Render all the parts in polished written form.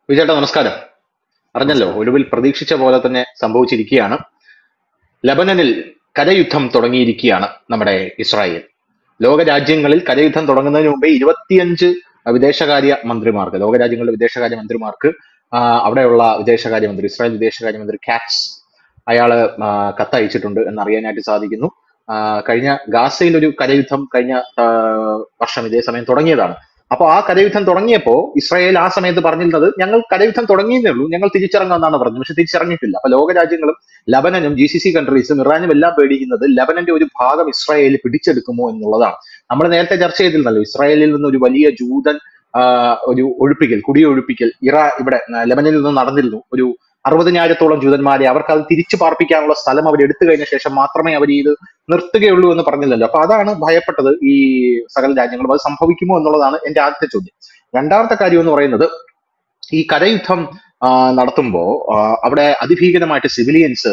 വിജയേട്ടാ നമസ്കാരം. അറിഞ്ഞല്ലോ, നമസ്കാരം. ഒടുവിൽ പ്രതീക്ഷിച്ച പോലെ തന്നെ സംഭവിച്ചിരിക്കുകയാണ്. ലബനനിൽ കരയുദ്ധം തുടങ്ങിയിരിക്കുകയാണ് നമ്മുടെ ഇസ്രായേൽ. ലോകരാജ്യങ്ങളിൽ കരയുദ്ധം തുടങ്ങുന്നതിന് മുമ്പേ 25 വിദേശകാര്യ മന്ത്രിമാർക്ക്, ലോകരാജ്യങ്ങളുടെ വിദേശകാര്യ മന്ത്രിമാർക്ക് അവിടെയുള്ള വിദേശകാര്യമന്ത്രി, ഇസ്രായേൽ വിദേശകാര്യമന്ത്രി കാറ്റ്സ്, അയാള് കത്തയച്ചിട്ടുണ്ട് എന്നറിയാനായിട്ട് സാധിക്കുന്നു. കഴിഞ്ഞ ഗാസയിൽ ഒരു കരയുദ്ധം കഴിഞ്ഞ വർഷം ഇതേ സമയം തുടങ്ങിയതാണ്. അപ്പൊ ആ കരയുദ്ധം തുടങ്ങിയപ്പോ ഇസ്രായേൽ ആ സമയത്ത് പറഞ്ഞിരുന്നത് ഞങ്ങൾ കരയുദ്ധം തുടങ്ങിയേ ഉള്ളൂ, ഞങ്ങൾ തിരിച്ചിറങ്ങാമെന്നാണ് പറഞ്ഞത്. പക്ഷെ തിരിച്ചിറങ്ങിയിട്ടില്ല. അപ്പൊ ലോകരാജ്യങ്ങളും ലബനനും GCC കൺട്രീസും ഇറാനും എല്ലാം പേടിക്കുന്നത് ലബനന്റെ ഒരു ഭാഗം ഇസ്രായേൽ പിടിച്ചെടുക്കുമോ എന്നുള്ളതാണ്. നമ്മൾ നേരത്തെ ചർച്ച ചെയ്തിരുന്നല്ലോ, ഇസ്രായേലിൽ നിന്ന് ഒരു വലിയ ജൂതൻ ഒരു ഒഴിപ്പിക്കൽ, കുടിയൊഴിപ്പിക്കൽ ഇവിടെ ലബനനിൽ നിന്ന് നടന്നിരുന്നു. ഒരു 60,000-ഓളം ജൂതന്മാരെ അവർക്ക് അത് തിരിച്ചു പാർപ്പിക്കാനുള്ള സ്ഥലം അവർ എടുത്തു കഴിഞ്ഞ ശേഷം മാത്രമേ അവർ ഇത് നിർത്തുകയുള്ളൂ എന്ന് പറഞ്ഞില്ലല്ലോ. അപ്പൊ അതാണ് ഭയപ്പെട്ടത് ഈ സകല രാജ്യങ്ങളും. അത് സംഭവിക്കുമോ എന്നുള്ളതാണ് എന്റെ ആദ്യത്തെ ചോദ്യം. രണ്ടാമത്തെ കാര്യം എന്ന് പറയുന്നത്, ഈ കരയുദ്ധം നടത്തുമ്പോ അവിടെ അതിഭീകരമായിട്ട് സിവിലിയൻസ്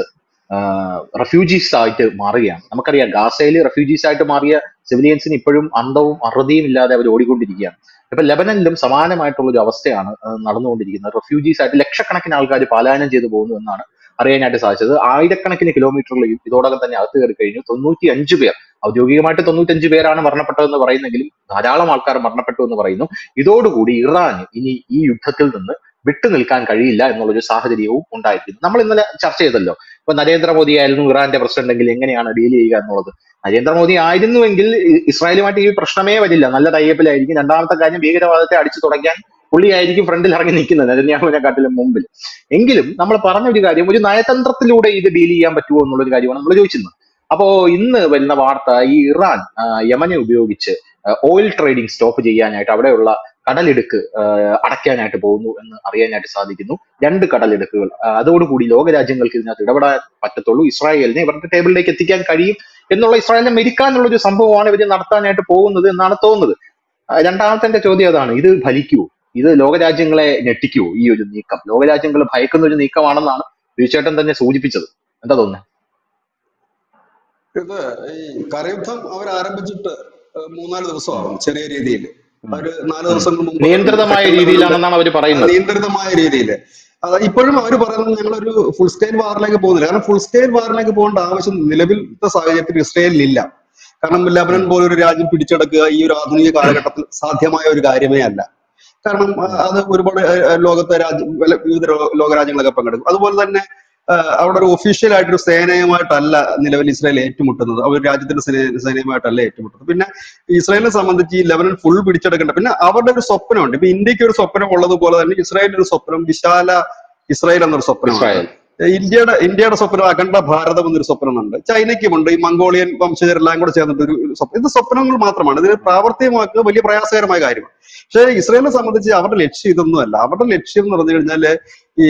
റെഫ്യൂജീസ് ആയിട്ട് മാറുകയാണ്. നമുക്കറിയാം, ഗാസയിൽ റെഫ്യൂജീസ് ആയിട്ട് മാറിയ സിവിലിയൻസിന് ഇപ്പോഴും അന്തവും അറുതിയും ഇല്ലാതെ അവർ ഓടിക്കൊണ്ടിരിക്കുകയാണ്. ഇപ്പൊ ലെബനനിലും സമാനമായിട്ടുള്ള ഒരു അവസ്ഥയാണ് നടന്നുകൊണ്ടിരിക്കുന്നത്. റെഫ്യൂജീസ് ആയിട്ട് ലക്ഷക്കണക്കിന് ആൾക്കാർ പലായനം ചെയ്തു പോകുന്നു എന്നാണ് അറിയാനായിട്ട് സാധിച്ചത്. ആയിരക്കണക്കിന് കിലോമീറ്ററിൽ ഇതിനോടകം തന്നെ അകത്ത് കയറി കഴിഞ്ഞു. 95 പേർ, ഔദ്യോഗികമായിട്ട് 95 പേരാണ് മരണപ്പെട്ടതെന്ന് പറയുന്നെങ്കിലും ധാരാളം ആൾക്കാർ മരണപ്പെട്ടു എന്ന് പറയുന്നു. ഇതോടുകൂടി ഇറാന് ഇനി ഈ യുദ്ധത്തിൽ നിന്ന് വിട്ടു നിൽക്കാൻ കഴിയില്ല എന്നുള്ളൊരു സാഹചര്യവും ഉണ്ടായിരിക്കുന്നു. നമ്മൾ ഇന്നലെ ചർച്ച ചെയ്തല്ലോ, ഇപ്പൊ നരേന്ദ്രമോദി ആയിരുന്നു ഇറാന്റെ പ്രസിഡന്റ് എങ്കിൽ എങ്ങനെയാണ് ഡീൽ ചെയ്യുക എന്നുള്ളത്. നരേന്ദ്രമോദി ആയിരുന്നുവെങ്കിൽ ഇസ്രായേലുമായിട്ട് ഈ പ്രശ്നമേ വരില്ല, നല്ല ടൈപ്പിലായിരിക്കും. രണ്ടാമത്തെ കാര്യം, ഭീകരവാദത്തെ അടിച്ചു തുടയ്ക്കാൻ പുള്ളിയായിരിക്കും ഫ്രണ്ടിൽ ഇറങ്ങി നിൽക്കുന്നത് നെതന്യാഹുവിനെക്കാട്ടിലും മുമ്പിൽ. എങ്കിലും നമ്മൾ പറഞ്ഞ ഒരു കാര്യം, ഒരു നയതന്ത്രത്തിലൂടെ ഇത് ഡീൽ ചെയ്യാൻ പറ്റുമോ എന്നുള്ളൊരു കാര്യമാണ് നമ്മൾ ചോദിച്ചിരുന്നത്. അപ്പോ ഇന്ന് വരുന്ന വാർത്ത, ഈ ഇറാൻ യമനെ ഉപയോഗിച്ച് ഓയിൽ ട്രേഡിംഗ് സ്റ്റോപ്പ് ചെയ്യാനായിട്ട്, അവിടെയുള്ള കടലിടുക്ക് അടയ്ക്കാനായിട്ട് പോകുന്നു എന്ന് അറിയാനായിട്ട് സാധിക്കുന്നു. 2 കടലിടുക്കുകൾ. അതോടുകൂടി ലോകരാജ്യങ്ങൾക്ക് ഇതിനകത്ത് ഇടപെടാൻ പറ്റത്തുള്ളൂ. ഇസ്രായേലിനെ ഇവരുടെ ടേബിളിലേക്ക് എത്തിക്കാൻ കഴിയും എന്നുള്ള, ഇസ്രായേലിനെ മെരിക്കാനുള്ള ഒരു സംഭവമാണ് ഇവർ നടത്താനായിട്ട് പോകുന്നത് എന്നാണ് തോന്നുന്നത്. രണ്ടാമത്തെ എന്റെ ചോദ്യം അതാണ്, ഇത് ഫലിക്കുവോ? ഇത് ലോകരാജ്യങ്ങളെ ഞെട്ടിക്കുവോ? ഈ ഒരു നീക്കം ലോകരാജ്യങ്ങൾ ഭയക്കുന്ന ഒരു നീക്കമാണെന്നാണ് വിജയേട്ടൻ തന്നെ സൂചിപ്പിച്ചത്. എന്താ തോന്നുന്നത്? ഇത് ഈ കരയുദ്ധം അവർ ആരംഭിച്ചിട്ട് 3-4 ദിവസമാകും ചെറിയ രീതിയിൽ. ഒരു 4 ദിവസങ്ങൾ മുമ്പ് നിയന്ത്രിതമായ രീതിയിലാണെന്നാണ് അവർ പറയുന്നത്. നിയന്ത്രിതമായ രീതിയിൽ. ഇപ്പോഴും അവർ പറയുന്നത് ഞങ്ങളൊരു ഫുൾ സ്കെയിൽ വാറിലേക്ക് പോകുന്നില്ല. കാരണം ഫുൾ സ്കെയിൽ വാറിലേക്ക് പോകേണ്ട ആവശ്യം നിലവിലത്തെ സാഹചര്യത്തിൽ ഇസ്രായേലിനില്ല. കാരണം ലബനൻ പോലൊരു രാജ്യം പിടിച്ചെടുക്കുക ഈ ഒരു ആധുനിക കാലഘട്ടത്തിൽ സാധ്യമായ ഒരു കാര്യമേ അല്ല. കാരണം അത് ഒരുപാട് വിവിധ ലോകരാജ്യങ്ങളൊക്കെ പങ്കെടുക്കും. അതുപോലെ തന്നെ അവിടെ ഒരു ഒഫീഷ്യൽ ആയിട്ടൊരു സേനയുമായിട്ടല്ല നിലവിൽ ഇസ്രായേൽ ഏറ്റുമുട്ടുന്നത്. അവർ രാജ്യത്തിന്റെ സേനയുമായിട്ടല്ല ഏറ്റുമുട്ടുന്നത്. പിന്നെ ഇസ്രായേലിനെ സംബന്ധിച്ച് ഈ ലെബനൻ ഫുൾ പിടിച്ചെടുക്കേണ്ട, പിന്നെ അവരുടെ ഒരു സ്വപ്നമുണ്ട്. ഇപ്പൊ ഇന്ത്യക്ക് ഒരു സ്വപ്നം ഉള്ളതുപോലെ തന്നെ ഇസ്രായേലിന്റെ ഒരു സ്വപ്നം വിശാല ഇസ്രായേൽ എന്നൊരു സ്വപ്നമാണ്. ഇന്ത്യയുടെ സ്വപ്നം അഖണ്ഡ ഭാരതം എന്നൊരു സ്വപ്നമുണ്ട്. ചൈനയ്ക്കുമുണ്ട്. ഈ മംഗോളിയൻ വംശജരെല്ലാം കൂടെ ചേർന്നിട്ട് ഒരു സ്വപ്നം. ഇത് സ്വപ്നങ്ങൾ മാത്രമാണ്. ഇതിന് പ്രാവർത്തികമാക്കുക വലിയ പ്രയാസകരമായ കാര്യമാണ്. പക്ഷേ ഇസ്രായേലിനെ സംബന്ധിച്ച് അവരുടെ ലക്ഷ്യം ഇതൊന്നുമല്ല. അവരുടെ ലക്ഷ്യം എന്ന് പറഞ്ഞു കഴിഞ്ഞാല് ഈ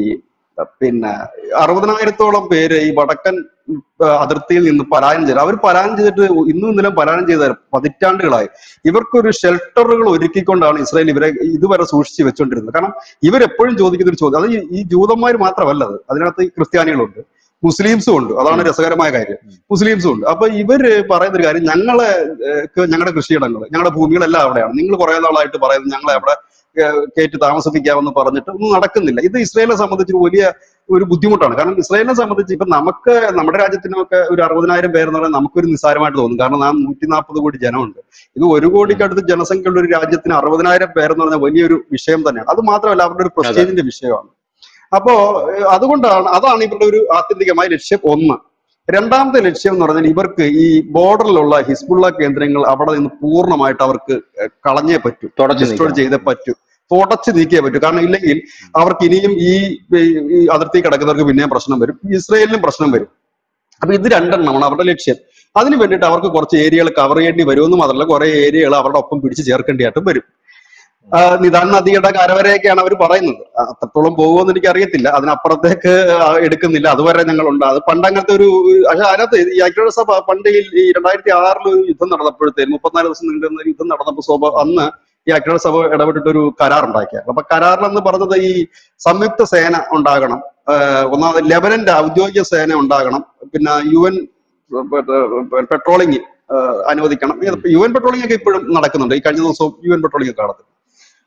60,000-ഓളം പേര് ഈ വടക്കൻ അതിർത്തിയിൽ നിന്ന് പലായനം ചെയ്തു. അവർ പലായനം ചെയ്തിട്ട് ഇന്നും ഇന്നലെ പലായനം ചെയ്ത പതിറ്റാണ്ടുകളായി. ഇവർക്കൊരു ഷെൽട്ടറുകൾ ഒരുക്കിക്കൊണ്ടാണ് ഇസ്രായേൽ ഇവരെ ഇതുവരെ സൂക്ഷിച്ചു വെച്ചുകൊണ്ടിരുന്നത്. കാരണം ഇവരെപ്പോഴും ചോദിക്കുന്ന ഒരു ചോദ്യം, അത് ഈ ജൂതന്മാർ മാത്രമല്ല, അതിനകത്ത് ക്രിസ്ത്യാനികളുണ്ട്, മുസ്ലിംസും ഉണ്ട്. അതാണ് രസകരമായ കാര്യം. മുസ്ലിംസും ഉണ്ട്. അപ്പൊ ഇവര് പറയുന്ന ഒരു കാര്യം, ഞങ്ങളുടെ കൃഷിയിടങ്ങൾ, ഞങ്ങളുടെ ഭൂമികളെല്ലാം അവിടെയാണ്. നിങ്ങൾ കുറെ നാളായിട്ട് പറയുന്നത് ഞങ്ങളെ അവിടെ കയറ്റി താമസിപ്പിക്കാമെന്ന് പറഞ്ഞിട്ട് ഒന്നും നടക്കുന്നില്ല. ഇത് ഇസ്രായേലിനെ സംബന്ധിച്ച് വലിയ ഒരു ബുദ്ധിമുട്ടാണ്. കാരണം ഇസ്രായേലിനെ സംബന്ധിച്ച് ഇപ്പൊ നമ്മുടെ രാജ്യത്തിനൊക്കെ ഒരു 60,000 പേരെന്ന് പറഞ്ഞാൽ നമുക്കൊരു നിസ്സാരമായിട്ട് തോന്നും. കാരണം 140 കോടി ജനമുണ്ട്. ഇത് 1 കോടിക്കടുത്ത് ജനസംഖ്യയുള്ള ഒരു രാജ്യത്തിന് 60,000 പേരെന്ന് പറഞ്ഞാൽ വലിയൊരു വിഷയം തന്നെയാണ്. അത് മാത്രമല്ല അവരുടെ ഒരു പ്രസ്റ്റേജിന്റെ വിഷയമാണ്. അപ്പോ അതാണ് ഇവരുടെ ഒരു ആത്യന്തികമായ ലക്ഷ്യം. ഒന്ന്. രണ്ടാമത്തെ ലക്ഷ്യം എന്ന് പറഞ്ഞാൽ ഇവർക്ക് ഈ ബോർഡറിലുള്ള ഹിസ്ബുള്ള കേന്ദ്രങ്ങൾ അവിടെ നിന്ന് പൂർണ്ണമായിട്ട് അവർക്ക് കളഞ്ഞേ പറ്റൂ, ഡിസ്ട്രോയ് ചെയ്തേ പറ്റൂ, തുടച്ചു നീക്കിയേ പറ്റൂ. കാരണം ഇല്ലെങ്കിൽ അവർക്ക് ഇനിയും ഈ അതിർത്തി കിടക്കുന്നവർക്ക് പിന്നെയും പ്രശ്നം വരും, ഇസ്രായേലിനും പ്രശ്നം വരും. അപ്പൊ ഇത് 2 അവരുടെ ലക്ഷ്യം. അതിന് വേണ്ടിയിട്ട് അവർക്ക് കുറച്ച് ഏരിയകൾ കവർ ചെയ്യേണ്ടി വരുമെന്ന് മാത്രമല്ല, കുറെ ഏരിയകൾ അവരുടെ ഒപ്പം പിടിച്ച് ചേർക്കേണ്ടിയായിട്ടും വരും. നിദാൻ നദിയുടെ കരവരെയൊക്കെയാണ് അവർ പറയുന്നത്. അത്രത്തോളം പോകുമെന്ന് എനിക്ക് അറിയത്തില്ല. അതിനപ്പുറത്തേക്ക് എടുക്കുന്നില്ല. അതുവരെ ഞങ്ങളുണ്ട്. അത് പണ്ടങ്ങനത്തെ ഒരു, പക്ഷെ അതിനകത്ത് ഈ ഐക്യരാഷ്ട്രസഭ പണ്ട് ഈ 2006 ഒരു യുദ്ധം നടന്നപ്പോഴത്തേക്കും 34 ദിവസം നീണ്ടുന്ന യുദ്ധം നടന്നപ്പോൾ അന്ന് ഈ ഐക്യരാഷ്ട്രസഭ ഇടപെട്ടിട്ട് ഒരു കരാർ ഉണ്ടാക്കിയത്. അപ്പൊ കരാറിലെന്ന് പറഞ്ഞത് ഈ സംയുക്ത സേന ഉണ്ടാകണം, ഒന്നാമത് ലെബനന്റെ ഔദ്യോഗിക സേന ഉണ്ടാകണം, പിന്നെ UN പെട്രോളിംഗ് അനുവദിക്കണം. UN പെട്രോളിംഗ് ഒക്കെ ഇപ്പോഴും നടക്കുന്നുണ്ട്. ഈ കഴിഞ്ഞ ദിവസവും UN പെട്രോളിംഗ് ഒക്കെ നടത്തും.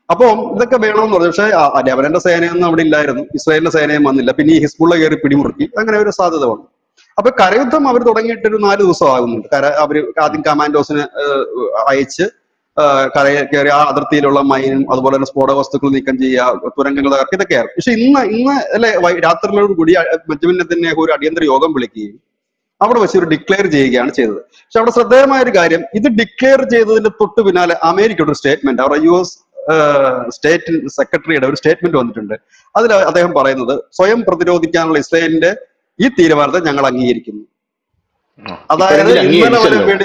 അപ്പോൾ ഇതൊക്കെ വേണമെന്ന് പറഞ്ഞു. പക്ഷേ ലെബനന്റെ സേനയൊന്നും അവിടെ ഇല്ലായിരുന്നു, ഇസ്രായേലിന്റെ സേനയും വന്നില്ല. പിന്നെ ഈ ഹിസ്ബുള്ള കയറി പിടിമുറുക്കി, അങ്ങനെ ഒരു സാധ്യത വന്നു. അപ്പൊ കരയുദ്ധം അവർ തുടങ്ങിയിട്ട് ഒരു 4 ദിവസം ആകുന്നുണ്ട്. അവര് ആദ്യം കമാൻഡോസിനെ അയച്ച് കരയിൽ കയറി ആ അതിർത്തിയിലുള്ള മൈനും അതുപോലെ തന്നെ സ്ഫോടക വസ്തുക്കൾ നീക്കം ചെയ്യുക, തുരങ്കങ്ങൾ തകർക്കുക, ഇതൊക്കെയായിരുന്നു. പക്ഷെ ഇന്ന് അല്ലെ രാത്രിയോട് കൂടി ബെഞ്ചമിൻ നെതന്യാഹു ഒരു അടിയന്തര യോഗം വിളിക്കുകയും അവിടെ വെച്ച് ഒരു ഡിക്ലെയർ ചെയ്യുകയാണ് ചെയ്തത്. പക്ഷെ അവിടെ ശ്രദ്ധേയമായ ഒരു കാര്യം, ഇത് ഡിക്ലെയർ ചെയ്തതിന്റെ തൊട്ട് പിന്നാലെ അമേരിക്കയുടെ ഒരു സ്റ്റേറ്റ്മെന്റ്, അവരുടെ US സ്റ്റേറ്റ് സെക്രട്ടറിയുടെ ഒരു സ്റ്റേറ്റ്മെന്റ് വന്നിട്ടുണ്ട്. അതിൽ അദ്ദേഹം പറയുന്നത് സ്വയം പ്രതിരോധിക്കാനുള്ള ഇസ്രായേലിന്റെ ഈ തീരുമാനത്തെ ഞങ്ങൾ അംഗീകരിക്കുന്നു. അതായത് ഇന്നലെ വരെ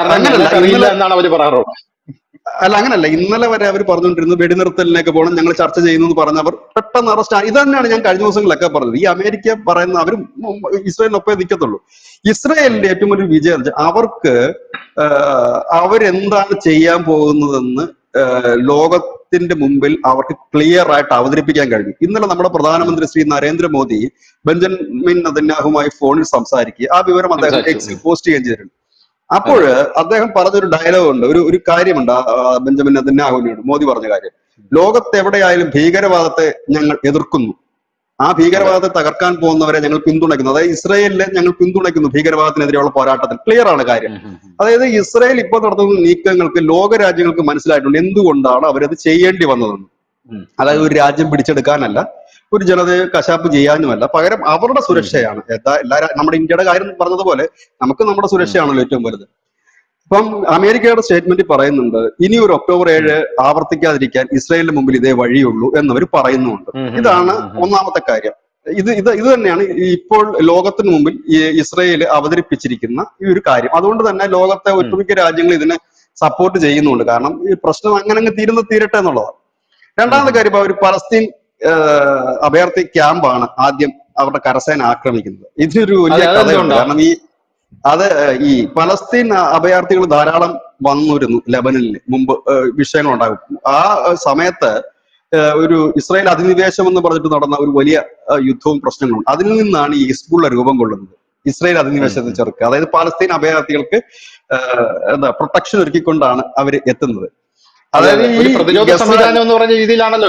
അങ്ങനല്ല, ഇന്നലെ വരെ അവർ പറഞ്ഞുകൊണ്ടിരുന്നു വെടിനിർത്തലിനൊക്കെ പോകണം, ഞങ്ങൾ ചർച്ച ചെയ്യുന്നു എന്ന് പറഞ്ഞ് അവർ പെട്ടെന്ന് അറസ്റ്റ്. ഇത് തന്നെയാണ് ഞാൻ കഴിഞ്ഞ ദിവസങ്ങളിലൊക്കെ പറഞ്ഞത്. ഈ അമേരിക്ക പറയുന്ന അവർ ഇസ്രായേലിനൊപ്പേ നിൽക്കത്തുള്ളൂ. ഇസ്രായേലിന്റെ ഏറ്റവും വലിയ വിജയം അവർക്ക് അവരെന്താണ് ചെയ്യാൻ പോകുന്നതെന്ന് ലോകത്തിന്റെ മുമ്പിൽ അവർക്ക് ക്ലിയർ ആയിട്ട് അവതരിപ്പിക്കാൻ കഴിഞ്ഞു. ഇന്നലെ നമ്മുടെ പ്രധാനമന്ത്രി ശ്രീ നരേന്ദ്രമോദി ബെഞ്ചമിൻ നെതന്യാഹുമായി ഫോണിൽ സംസാരിക്കുക, ആ വിവരം അദ്ദേഹം എക്സിൽ പോസ്റ്റ് ചെയ്യുകയും ചെയ്തിട്ടുണ്ട്. അപ്പോൾ അദ്ദേഹം പറഞ്ഞൊരു ഡയലോഗ് ഉണ്ട്, ഒരു കാര്യമുണ്ട് ബെഞ്ചമിൻ നെതന്യാഹുവിനോട് മോദി പറഞ്ഞ കാര്യം. ലോകത്തെവിടെയായാലും ഭീകരവാദത്തെ ഞങ്ങൾ എതിർക്കുന്നു, ആ ഭീകരവാദത്തെ തകർക്കാൻ പോകുന്നവരെ ഞങ്ങൾ പിന്തുണയ്ക്കുന്നു. അതായത് ഇസ്രായേലിനെ ഞങ്ങൾ പിന്തുണയ്ക്കുന്നു ഭീകരവാദത്തിനെതിരെയുള്ള പോരാട്ടത്തിൽ. ക്ലിയർ ആണ് കാര്യം. അതായത് ഇസ്രായേൽ ഇപ്പോൾ നടത്തുന്ന നീക്കങ്ങൾക്ക് ലോക രാജ്യങ്ങൾക്ക് മനസ്സിലായിട്ടുണ്ട് എന്തുകൊണ്ടാണ് അവരത് ചെയ്യേണ്ടി വന്നതെന്ന്. അതായത് ഒരു രാജ്യം പിടിച്ചെടുക്കാനല്ല, ഒരു ജനതയെ കശാപ്പ് ചെയ്യാനുമല്ല, പകരം അവരുടെ സുരക്ഷയാണ്. നമ്മുടെ ഇന്ത്യയുടെ കാര്യം പറഞ്ഞതുപോലെ നമുക്ക് നമ്മുടെ സുരക്ഷയാണല്ലോ ഏറ്റവും വലുത്. ഇപ്പം അമേരിക്കയുടെ സ്റ്റേറ്റ്മെന്റ് പറയുന്നുണ്ട് ഇനി ഒരു ഒക്ടോബർ 7 ആവർത്തിക്കാതിരിക്കാൻ ഇസ്രായേലിന് മുമ്പിൽ ഇതേ വഴിയുള്ളൂ എന്നവർ പറയുന്നുണ്ട്. ഇതാണ് ഒന്നാമത്തെ കാര്യം. ഇത് തന്നെയാണ് ഇപ്പോൾ ലോകത്തിന് മുമ്പിൽ ഇസ്രായേൽ അവതരിപ്പിച്ചിരിക്കുന്ന ഈ ഒരു കാര്യം. അതുകൊണ്ട് തന്നെ ലോകത്തെ ഒട്ടുമിക്ക രാജ്യങ്ങൾ ഇതിനെ സപ്പോർട്ട് ചെയ്യുന്നുണ്ട്. കാരണം ഈ പ്രശ്നം അങ്ങനെ തീരട്ടെ എന്നുള്ളതാണ്. രണ്ടാമത്തെ കാര്യം, അവർ പലസ്തീൻ അഭയാർത്ഥി ക്യാമ്പാണ് ആദ്യം അവരുടെ കരസേന ആക്രമിക്കുന്നത്. ഇതൊരു വലിയ കഥയുണ്ട്. കാരണം ഈ പലസ്തീൻ അഭയാർത്ഥികൾ ധാരാളം വന്നിരുന്നു ലെബനനിൽ മുമ്പ്, വിഷയങ്ങൾ ഉണ്ടാകും. ആ സമയത്ത് ഒരു ഇസ്രായേൽ അധിനിവേശം എന്ന് പറഞ്ഞിട്ട് നടന്ന ഒരു വലിയ യുദ്ധവും പ്രശ്നങ്ങളും, അതിൽ നിന്നാണ് ഈ ഹിസ്ബുള്ള രൂപം കൊള്ളുന്നത്. ഇസ്രായേൽ അധിനിവേശത്തെ ചെറുക്കുക, അതായത് പാലസ്തീൻ അഭയാർത്ഥികൾക്ക് പ്രൊട്ടക്ഷൻ ഒരുക്കിക്കൊണ്ടാണ് അവർ എത്തുന്നത്. അതായത് ഈ പ്രതിരോധ സംവിധാനം എന്ന് പറഞ്ഞ രീതിയിലാണല്ലോ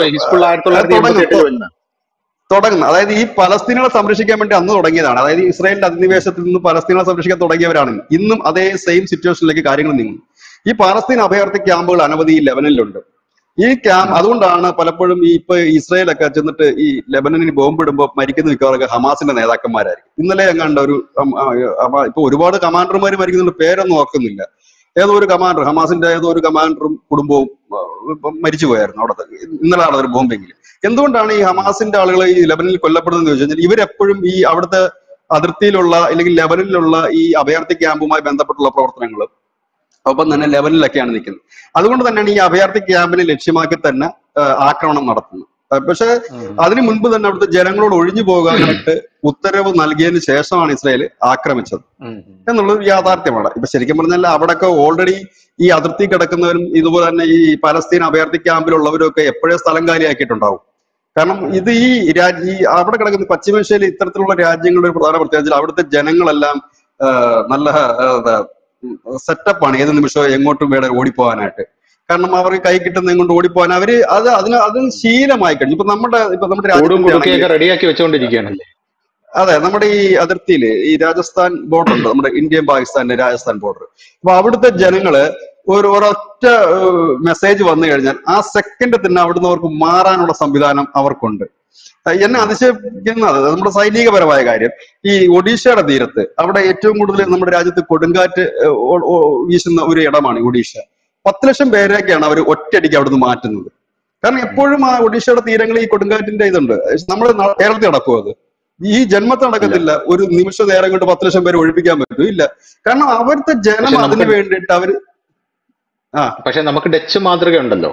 തുടങ്ങുന്നത്. അതായത് ഈ പലസ്തീനുകളെ സംരക്ഷിക്കാൻ വേണ്ടി അന്ന് തുടങ്ങിയതാണ്. അതായത് ഇസ്രായേലിന്റെ അധിനിവേശത്തിൽ നിന്ന് പലസ്തീനുകളെ സംരക്ഷിക്കാൻ തുടങ്ങിയവരാണ്. ഇന്നും അതേ സെയിം സിറ്റുവേഷനിലേക്ക് കാര്യങ്ങൾ നീങ്ങുന്നു. ഈ പാലസ്തീൻ അഭയാർത്ഥി ക്യാമ്പുകൾ അനവധി ലെബനനിലുണ്ട്. ഈ ക്യാമ്പ് അതുകൊണ്ടാണ് പലപ്പോഴും ഇപ്പൊ ഇസ്രായേലൊക്കെ ചെന്നിട്ട് ഈ ലെബനനിൽ ബോംബിടുമ്പോൾ മരിക്കുന്ന മിക്കവാറൊക്കെ ഹമാസിന്റെ നേതാക്കന്മാരായിരിക്കും. ഇന്നലെ കണ്ട ഇപ്പൊ ഒരുപാട് കമാൻഡർമാർ മരിക്കുന്നുണ്ട്, പേരൊന്നും ഓർക്കുന്നില്ല. ഏതോ ഒരു കമാൻഡർ, ഹമാസിന്റെ ഏതോ ഒരു കമാൻഡറും കുടുംബവും മരിച്ചു പോയായിരുന്നു അവിടെ. ഇന്നലാണ് ഒരു ബോംബെങ്കിൽ. എന്തുകൊണ്ടാണ് ഈ ഹമാസിന്റെ ആളുകൾ ഈ ലെബനിൽ കൊല്ലപ്പെടുന്നതെന്ന് ചോദിച്ചു കഴിഞ്ഞാൽ ഇവരെപ്പോഴും ഈ അവിടുത്തെ അതിർത്തിയിലുള്ള അല്ലെങ്കിൽ ലെബനിലുള്ള ഈ അഭയാർത്ഥി ക്യാമ്പുമായി ബന്ധപ്പെട്ടുള്ള പ്രവർത്തനങ്ങൾ ഒപ്പം തന്നെ ലെബനിലൊക്കെയാണ് നിൽക്കുന്നത്. അതുകൊണ്ട് തന്നെയാണ് ഈ അഭയാർത്ഥി ക്യാമ്പിനെ ലക്ഷ്യമാക്കി തന്നെ ആക്രമണം നടത്തുന്നത്. പക്ഷെ അതിനു മുൻപ് തന്നെ അവിടുത്തെ ജനങ്ങളോട് ഒഴിഞ്ഞു പോകാനായിട്ട് ഉത്തരവ് നൽകിയതിനു ശേഷമാണ് ഇസ്രായേൽ ആക്രമിച്ചത് എന്നുള്ളത് യാഥാർത്ഥ്യമാണ്. ഇപ്പൊ ശരിക്കും പറഞ്ഞാൽ അവിടെയൊക്കെ ഓൾറെഡി ഈ അതിർത്തി കിടക്കുന്നവരും ഇതുപോലെ തന്നെ ഈ പലസ്തീൻ അഭയാർത്ഥി ക്യാമ്പിലുള്ളവരും ഒക്കെ എപ്പോഴേ സ്ഥലം കാലിയാക്കിയിട്ടുണ്ടാവും. കാരണം ഇത് ഈ അവിടെ കിടക്കുന്ന പശ്ചിമേഷ്യയിൽ ഇത്തരത്തിലുള്ള രാജ്യങ്ങളുടെ ഒരു പ്രധാന പ്രത്യേകത അവിടുത്തെ ജനങ്ങളെല്ലാം നല്ല സെറ്റപ്പാണ്. ഏത് നിമിഷവും എങ്ങോട്ടും വേറെ ഓടിപ്പോകാനായിട്ട്. കാരണം അവർ കൈ കിട്ടുന്നതും കൊണ്ട് ഓടിപ്പോകാൻ അവര് അതിന് ശീലമായി കഴിഞ്ഞു. ഇപ്പൊ നമ്മുടെ റെഡിയാക്കി വെച്ചുകൊണ്ടിരിക്കുകയാണല്ലേ. അതെ, നമ്മുടെ ഈ അതിർത്തിയിൽ ഈ രാജസ്ഥാൻ ബോർഡർ ഉണ്ട്, നമ്മുടെ ഇന്ത്യയും പാകിസ്ഥാന്റെ രാജസ്ഥാൻ ബോർഡർ. അപ്പൊ അവിടുത്തെ ജനങ്ങള് ഒരൊറ്റ മെസ്സേജ് വന്നു കഴിഞ്ഞാൽ ആ സെക്കൻഡ് തന്നെ അവിടുന്ന് അവർക്ക് മാറാനുള്ള സംവിധാനം അവർക്കുണ്ട്. എന്നെ അതിശയിക്കുന്നത് നമ്മുടെ സൈനികപരമായ കാര്യം, ഈ ഒഡീഷയുടെ തീരത്ത് അവിടെ ഏറ്റവും കൂടുതൽ നമ്മുടെ രാജ്യത്ത് കൊടുങ്കാറ്റ് വീശുന്ന ഒരു ഇടമാണ് ഒഡീഷ. 10 ലക്ഷം പേരെയൊക്കെയാണ് അവർ ഒറ്റയടിക്ക് അവിടുന്ന് മാറ്റുന്നത്. കാരണം എപ്പോഴും ആ ഒഡീഷയുടെ തീരങ്ങളിൽ ഈ കൊടുങ്കാറ്റിന്റെ ഇതുണ്ട്. നമ്മൾ കേരളത്തിൽ നടക്കും, അത് ഈ ജന്മത്തിൽ നടക്കത്തില്ല. ഒരു നിമിഷ നേരം കൊണ്ട് 10 ലക്ഷം പേരെ ഒഴിപ്പിക്കാൻ പറ്റും, ഇല്ല. കാരണം അവിടുത്തെ ജനം അതിന് വേണ്ടിയിട്ട് അവര് പക്ഷെ നമുക്ക് ഡച്ച് മാതൃക ഉണ്ടല്ലോ.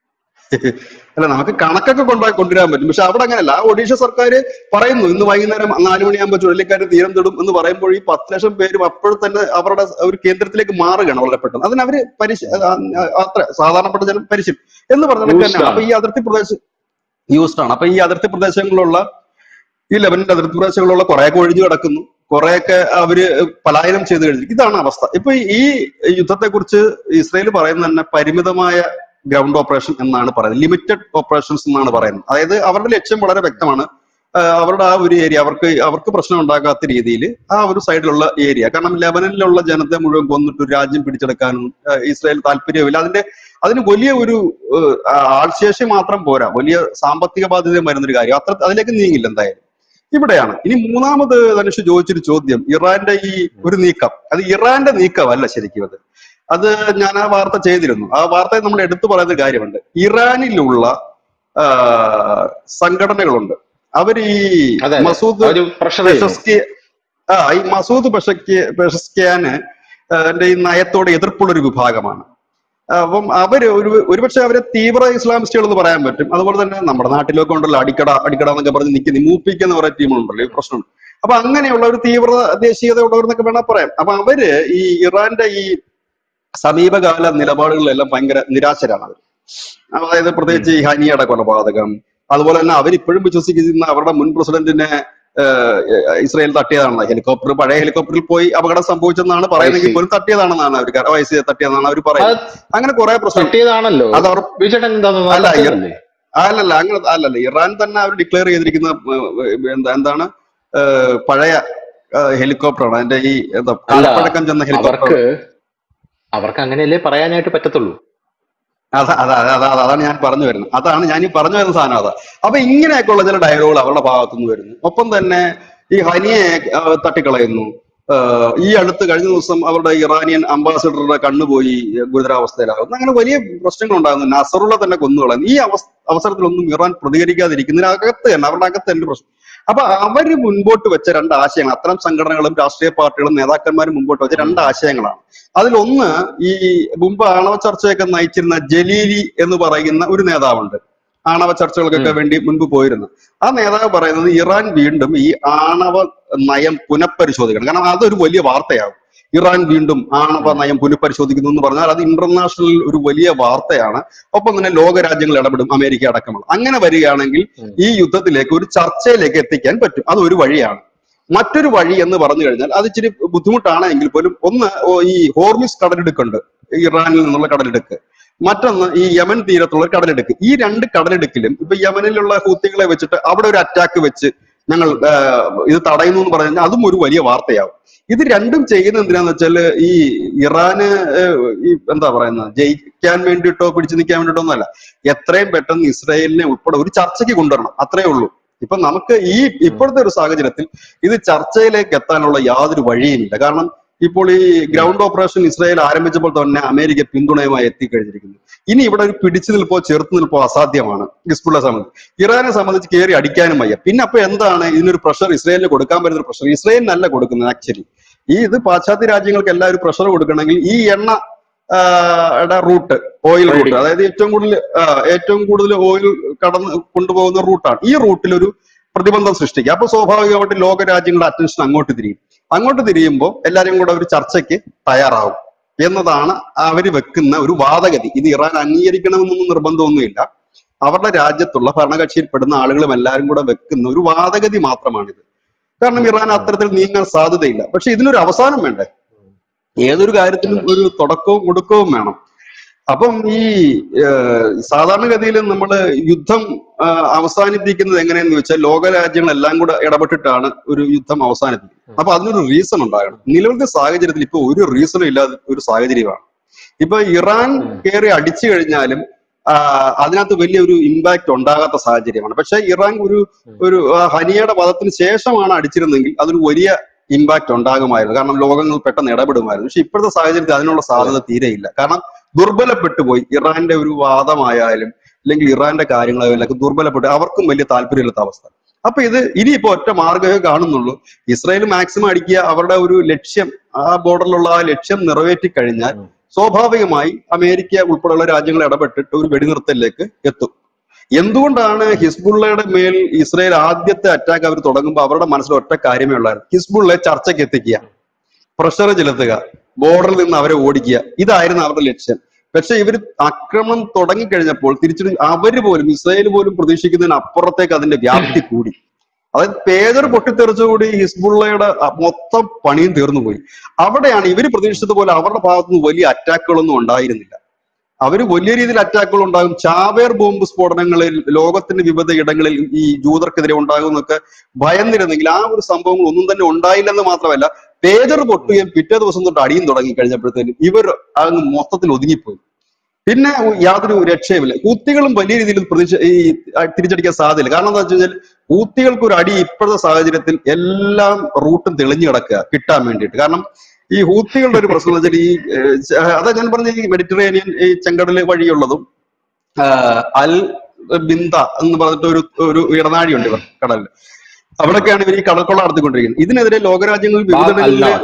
അല്ല, നമുക്ക് കണക്കൊക്കെ കൊണ്ടുവരാൻ പറ്റും. പക്ഷെ അവിടെ അങ്ങനെയല്ല. ആ ഒഡീഷ സർക്കാർ പറയുന്നു ഇന്ന് വൈകുന്നേരം 4 മണിയാകുമ്പോൾ ചുഴലിക്കാർ തീരം തൊടും എന്ന് പറയുമ്പോൾ ഈ 10 ലക്ഷം പേരും അപ്പോൾ തന്നെ അവരുടെ ഒരു കേന്ദ്രത്തിലേക്ക് മാറുകയാണ് വളരെ പെട്ടെന്ന്. അതിന് അത്ര സാധാരണപ്പെട്ട ജനം പരിശീലനം എന്ന് പറഞ്ഞത് തന്നെയാണ്. അപ്പൊ ഈ അതിർത്തി പ്രദേശം യൂസ്ഡ് ആണ്. അപ്പൊ ഈ അതിർത്തി പ്രദേശങ്ങളിലുള്ള ഈ ലെബനന്റെ അതിർത്തി പ്രദേശങ്ങളിലുള്ള കുറെയൊക്കെ ഒഴിഞ്ഞു കിടക്കുന്നു, കുറെയൊക്കെ അവര് പലായനം ചെയ്ത് കഴിഞ്ഞു. ഇതാണ് അവസ്ഥ. ഇപ്പൊ ഈ യുദ്ധത്തെ കുറിച്ച് ഇസ്രായേൽ പറയുന്നത് തന്നെ പരിമിതമായ ഗ്രൗണ്ട് ഓപ്പറേഷൻ എന്നാണ് പറയുന്നത്, ലിമിറ്റഡ് ഓപ്പറേഷൻസ് എന്നാണ് പറയുന്നത്. അതായത് അവരുടെ ലക്ഷ്യം വളരെ വ്യക്തമാണ്. അവരുടെ ആ ഒരു ഏരിയ അവർക്ക് പ്രശ്നം ഉണ്ടാക്കാത്ത രീതിയിൽ ആ ഒരു സൈഡിലുള്ള ഏരിയ, കാരണം ലെബനനിലുള്ള ജനത്തെ മുഴുവൻ കൊന്നിട്ട് ഒരു രാജ്യം പിടിച്ചെടുക്കാനും ഇസ്രായേൽ താല്പര്യമില്ല. അതിന് വലിയ ഒരു ആൾശേഷി മാത്രം പോരാ, വലിയ സാമ്പത്തിക ബാധ്യതയും വരുന്നൊരു കാര്യം. അതിലേക്ക് നീങ്ങില്ല എന്തായാലും. ഇവിടെയാണ് ഇനി മൂന്നാമത് ധനുഷ് ചോദിച്ചൊരു ചോദ്യം, ഇറാന്റെ ഈ ഒരു നീക്കം, അത് ഇറാന്റെ നീക്കമല്ല ശരിക്കും. അത് ഞാൻ ആ വാർത്ത ചെയ്തിരുന്നു. ആ വാർത്തയിൽ നമ്മൾ എടുത്തു പറയുന്ന കാര്യമുണ്ട്. ഇറാനിലുള്ള സംഘടനകളുണ്ട്. അവർ ഈ മസൂദ് പെഷസ്കി ഈ മസൂദ് പെഷസ്കിയാന് ഈ നയത്തോട് എതിർപ്പുള്ള ഒരു വിഭാഗമാണ്. അപ്പം അവര് ഒരുപക്ഷെ അവരെ തീവ്ര ഇസ്ലാമിസ്റ്റുകൾ എന്ന് പറയാൻ പറ്റും. അതുപോലെ തന്നെ നമ്മുടെ നാട്ടിലൊക്കെ ഉണ്ടല്ലോ അടിക്കട എന്നൊക്കെ പറഞ്ഞ് നിൽക്കുന്ന മൂപ്പിക്കുന്ന കുറെ ടീമുകളുണ്ടല്ലോ, ഈ പ്രശ്നമുണ്ട്. അപ്പൊ അങ്ങനെയുള്ള ഒരു തീവ്ര ദേശീയത ഉള്ളവരെന്നൊക്കെ വേണം പറയാം. അപ്പൊ അവര് ഈ ഇറാന്റെ ഈ സമീപകാല നിലപാടുകളിലെല്ലാം ഭയങ്കര നിരാശരാണ് അവർ. അതായത് പ്രത്യേകിച്ച് ഈ ഹനിയുടെ കൊലപാതകം, അതുപോലെ തന്നെ അവരിപ്പോഴും വിശ്വസിക്കുന്ന അവരുടെ മുൻ പ്രസിഡന്റിനെ ഇസ്രായേൽ തട്ടിയതാണ്. പഴയ ഹെലികോപ്റ്ററിൽ പോയി അപകടം സംഭവിച്ചെന്നാണ് പറയുന്നെങ്കിൽ പോലും തട്ടിയതാണെന്നാണ് അവർ തട്ടിയതെന്നാണ് അവർ പറയുന്നത്. അങ്ങനെ കുറെ പ്രശ്നം അത് അവർ അല്ലല്ല ഇറാൻ തന്നെ അവർ ഡിക്ലെയർ ചെയ്തിരിക്കുന്ന എന്താണ് പഴയ ഹെലികോപ്റ്ററാണ്. അതിന്റെ ഈ കാലപ്പഴക്കം ചെന്ന ഹെലികോപ്റ്റർ. അവർക്ക് അങ്ങനെയല്ലേ പറയാനായിട്ട് പറ്റത്തുള്ളൂ. അതാണ് ഞാൻ പറഞ്ഞു വരുന്നത്. ഞാൻ ഈ പറഞ്ഞു വരുന്ന സാധനം അതാ. അപ്പൊ ഇങ്ങനെയൊക്കെയുള്ള ചില ഡയലോഗുകൾ അവരുടെ ഭാഗത്തുനിന്ന് വരുന്നു. ഒപ്പം തന്നെ ഈ ഹനിയെ തട്ടിക്കളയുന്നു. ഈ കഴിഞ്ഞ ദിവസം അവരുടെ ഇറാനിയൻ അംബാസിഡറുടെ കണ്ണുപോയി ഗുരുതരാവസ്ഥയിലാകുന്നു. അങ്ങനെ വലിയ പ്രശ്നങ്ങൾ ഉണ്ടാകുന്നു. നസറുള്ള തന്നെ കൊന്നുകളയുന്നു. ഈ അവസരത്തിലൊന്നും ഇറാൻ പ്രതികരിക്കാതിരിക്കുന്നതിനകത്ത് തന്നെ അവരുടെ അകത്ത് തന്നെ പ്രശ്നം. അപ്പൊ അവര് മുൻപോട്ട് വെച്ച രണ്ട് ആശയങ്ങൾ, അത്തരം സംഘടനകളും രാഷ്ട്രീയ പാർട്ടികളും നേതാക്കന്മാരും മുമ്പോട്ട് വെച്ച രണ്ട് ആശയങ്ങളാണ്. അതിലൊന്ന് ഈ മുമ്പ് ആണവ ചർച്ചയൊക്കെ നയിച്ചിരുന്ന ജലീലി എന്ന് പറയുന്ന ഒരു നേതാവുണ്ട്, ആണവ ചർച്ചകൾക്കൊക്കെ വേണ്ടി മുൻപ് പോയിരുന്നു. ആ നേതാവ് പറയുന്നത് ഇറാൻ വീണ്ടും ഈ ആണവ നയം പുനഃപരിശോധിക്കണം. കാരണം അതൊരു വലിയ വാർത്തയാകും. ഇറാൻ വീണ്ടും ആണവ നയം പുനഃപരിശോധിക്കുന്നു എന്ന് പറഞ്ഞാൽ അത് ഇന്റർനാഷണൽ ഒരു വലിയ വാർത്തയാണ്. ഒപ്പം തന്നെ ലോകരാജ്യങ്ങൾ ഇടപെടും, അമേരിക്ക അടക്കമുള്ള. അങ്ങനെ വരികയാണെങ്കിൽ ഈ യുദ്ധത്തിലേക്ക് ഒരു ചർച്ചയിലേക്ക് എത്തിക്കാൻ പറ്റും. അതൊരു വഴിയാണ്. മറ്റൊരു വഴി എന്ന് പറഞ്ഞു കഴിഞ്ഞാൽ അത് ഇച്ചിരി ബുദ്ധിമുട്ടാണ് എങ്കിൽ പോലും, ഒന്ന് ഈ ഹോർമിസ് കടലിടുക്കുണ്ട്, ഇറാനിൽ നിന്നുള്ള കടലിടുക്ക്. മറ്റൊന്ന് ഈ യമൻ തീരത്തുള്ള കടലിടുക്ക്. ഈ രണ്ട് കടലിടുക്കിലും ഇപ്പൊ യമനിലുള്ള ഹൂത്തികളെ വെച്ചിട്ട് അവിടെ ഒരു അറ്റാക്ക് വെച്ച് ഞങ്ങൾ ഇത് തടയുന്നു എന്ന് പറഞ്ഞു കഴിഞ്ഞാൽ അതും ഒരു വലിയ വാർത്തയാവും. ഇത് രണ്ടും ചെയ്യുന്ന എന്തിനാന്ന് വെച്ചാൽ ഈ ഇറാന് ഈ എന്താ പറയുന്നത് ജയിക്കാൻ വേണ്ടിയിട്ടോ പിടിച്ചു നിൽക്കാൻ വേണ്ടിയിട്ടോ ഒന്നല്ല, എത്രയും പെട്ടെന്ന് ഇസ്രായേലിനെ ഉൾപ്പെടെ ഒരു ചർച്ചയ്ക്ക് കൊണ്ടുവരണം, അത്രേ ഉള്ളൂ. ഇപ്പൊ നമുക്ക് ഈ ഇപ്പോഴത്തെ ഒരു സാഹചര്യത്തിൽ ഇത് ചർച്ചയിലേക്ക് എത്താനുള്ള യാതൊരു വഴിയുമില്ല. കാരണം ഇപ്പോൾ ഈ ഗ്രൗണ്ട് ഓപ്പറേഷൻ ഇസ്രായേൽ ആരംഭിച്ചപ്പോൾ തന്നെ അമേരിക്ക പിന്തുണയുമായി എത്തിക്കഴിഞ്ഞിരിക്കുന്നു. ഇനി ഇവിടെ ഒരു പിടിച്ചു നിൽപ്പോ ചെറുത്തു നിൽപ്പോ അസാധ്യമാണ്. ഹിസ്ബുള്ളയെ സംബന്ധിച്ച്, ഇറാനെ സംബന്ധിച്ച് കയറി അടിക്കാനും വയ്യ. പിന്നെ അപ്പൊ എന്താണ് ഇതിനൊരു പ്രഷർ ഇസ്രായേലിന് കൊടുക്കാൻ പറ്റുന്ന പ്രഷർ? ഇസ്രായേലിനല്ല കൊടുക്കുന്നത് ആക്ച്വലി. ഇത് പാശ്ചാത്യ രാജ്യങ്ങൾക്ക് എല്ലാവരും പ്രഷർ കൊടുക്കണമെങ്കിൽ ഈ എണ്ണ റൂട്ട്, ഓയിൽ റൂട്ട്, അതായത് ഏറ്റവും കൂടുതൽ ഓയിൽ കടന്ന് കൊണ്ടുപോകുന്ന റൂട്ടാണ്. ഈ റൂട്ടിൽ ഒരു പ്രതിബന്ധം സൃഷ്ടിക്കുക. അപ്പൊ സ്വാഭാവികമായിട്ട് ലോക രാജ്യങ്ങളുടെ അറ്റൻഷൻ അങ്ങോട്ട് തിരിയുമ്പോൾ എല്ലാവരും കൂടെ ഒരു ചർച്ചയ്ക്ക് തയ്യാറാവും എന്നതാണ് അവർ വെക്കുന്ന ഒരു വാദഗതി. ഇത് ഇറാൻ അംഗീകരിക്കണമെന്നൊന്നും നിർബന്ധമൊന്നുമില്ല. അവരുടെ രാജ്യത്തുള്ള ഭരണകക്ഷിയിൽപ്പെടുന്ന ആളുകളും എല്ലാവരും കൂടെ വെക്കുന്ന ഒരു വാദഗതി മാത്രമാണിത്. കാരണം ഇറാൻ അത്തരത്തിൽ നീങ്ങാൻ സാധ്യതയില്ല. പക്ഷെ ഇതിനൊരു അവസാനം വേണ്ടേ? ഏതൊരു കാര്യത്തിനും ഒരു തുടക്കവും ഒടുക്കവും വേണം. അപ്പം ഈ സാധാരണഗതിയിൽ നമ്മൾ യുദ്ധം അവസാനിപ്പിക്കുന്നത് എങ്ങനെയെന്ന് വെച്ചാൽ ലോകരാജ്യങ്ങളെല്ലാം കൂടെ ഇടപെട്ടിട്ടാണ് ഒരു യുദ്ധം അവസാനിപ്പിക്കുന്നത്. അപ്പൊ അതിനൊരു റീസൺ ഉണ്ടാകണം. നിലവിലത്തെ സാഹചര്യത്തിൽ ഇപ്പൊ ഒരു റീസണും ഇല്ലാതെ ഒരു സാഹചര്യമാണ്. ഇപ്പൊ ഇറാൻ കയറി അടിച്ചു കഴിഞ്ഞാലും അതിനകത്ത് വലിയൊരു ഇമ്പാക്ട് ഉണ്ടാകാത്ത സാഹചര്യമാണ്. പക്ഷെ ഇറാൻ ഒരു ഹനിയയുടെ വധത്തിന് ശേഷമാണ് അടിച്ചിരുന്നെങ്കിൽ അതൊരു വലിയ ഇമ്പാക്ട് ഉണ്ടാകുമായിരുന്നു. കാരണം ലോകങ്ങൾ പെട്ടെന്ന് ഇടപെടുമായിരുന്നു. പക്ഷെ ഇപ്പോഴത്തെ സാഹചര്യത്തിൽ അതിനുള്ള സാധ്യത തീരെയില്ല. കാരണം ദുർബലപ്പെട്ടു പോയി. ഇറാന്റെ ഒരു വാദമായാലും അല്ലെങ്കിൽ ഇറാന്റെ കാര്യങ്ങളായാലും ദുർബലപ്പെട്ട് അവർക്കും വലിയ താല്പര്യമില്ലാത്ത അവസ്ഥ. അപ്പൊ ഇത് ഇനിയിപ്പോ ഒറ്റ മാർഗ്ഗമേ കാണുന്നുള്ളൂ. ഇസ്രായേൽ മാക്സിമം അടിക്കുക, അവരുടെ ഒരു ലക്ഷ്യം, ആ ബോർഡറിലുള്ള ആ ലക്ഷ്യം നിറവേറ്റി കഴിഞ്ഞാൽ സ്വാഭാവികമായി അമേരിക്ക ഉൾപ്പെടെയുള്ള രാജ്യങ്ങൾ ഇടപെട്ടിട്ട് ഒരു വെടിനിർത്തലിലേക്ക് എത്തും. എന്തുകൊണ്ടാണ് ഹിസ്ബുള്ളയുടെ മേൽ ഇസ്രായേൽ ആദ്യത്തെ അറ്റാക്ക് അവർ തുടങ്ങുമ്പോൾ അവരുടെ മനസ്സിൽ ഒറ്റ കാര്യമേ ഉള്ളായിരുന്നു, ഹിസ്ബുള്ളയെ ചർച്ചയ്ക്ക് എത്തിക്കുക, പ്രഷർ ചെലുത്തുക, ബോർഡറിൽ നിന്ന് അവരെ ഓടിക്കുക. ഇതായിരുന്നു അവരുടെ ലക്ഷ്യം. പക്ഷെ ഇവർ ആക്രമണം തുടങ്ങിക്കഴിഞ്ഞപ്പോൾ അവര് പോലും ഇസ്രായേൽ പോലും പ്രതീക്ഷിക്കുന്നതിന് അപ്പുറത്തേക്ക് അതിന്റെ വ്യാപ്തി കൂടി. അതായത് പേജർ പൊട്ടിത്തെറിച്ചുകൂടി ഹിസ്ബുള്ളയുടെ മൊത്തം പണിയും തീർന്നുപോയി. അവിടെയാണ് ഇവർ പ്രതീക്ഷിച്ചതുപോലെ അവരുടെ ഭാഗത്തുനിന്ന് വലിയ അറ്റാക്കുകളൊന്നും ഉണ്ടായിരുന്നില്ല. അവര് വലിയ രീതിയിൽ അറ്റാക്കുകൾ ഉണ്ടാകും. ചാവേർ ബോംബ് സ്ഫോടനങ്ങളിൽ ലോകത്തിന്റെ വിവിധ ഇടങ്ങളിൽ ഈ ജൂതർക്കെതിരെ ഉണ്ടാകും എന്നൊക്കെ ഭയന്നിരുന്നെങ്കിൽ ആ ഒരു സംഭവങ്ങൾ ഒന്നും തന്നെ ഉണ്ടായില്ലെന്ന് മാത്രമല്ല, പേജർ പൊട്ടുകയും പിറ്റേ ദിവസം തൊട്ട് അടിയും തുടങ്ങി കഴിഞ്ഞപ്പോഴത്തേനും ഇവർ അങ്ങ് മൊത്തത്തിൽ ഒതുങ്ങിപ്പോയി. പിന്നെ യാതൊരു രക്ഷയുമില്ല. ഹൂത്തികളും വലിയ രീതിയിൽ തിരിച്ചടിക്കാൻ സാധ്യതയില്ല. കാരണം എന്താ വെച്ച് കഴിഞ്ഞാൽ ഹൂത്തികൾക്ക് ഒരു അടി ഇപ്പോഴത്തെ സാഹചര്യത്തിൽ എല്ലാം റൂട്ടും തെളിഞ്ഞു കിടക്കുക കിട്ടാൻ വേണ്ടിയിട്ട്. കാരണം ഈ ഹൂത്തികളുടെ ഒരു പ്രശ്നം എന്ന് വെച്ചാൽ അതാ ഞാൻ പറഞ്ഞ ഈ മെഡിറ്ററേനിയൻ ഈ ചെങ്കടൽ വഴിയുള്ളതും അൽ ബിന്ദ എന്ന് പറഞ്ഞിട്ട് ഒരു ഇടനാഴിയുണ്ട് ഇവർ കടലിൽ. അവിടൊക്കെയാണ് ഇവർ ഈ കടൽക്കൊള്ള നടത്തിക്കൊണ്ടിരിക്കുന്നത്. ഇതിനെതിരെ ലോകരാജ്യങ്ങളിൽ വിവിധ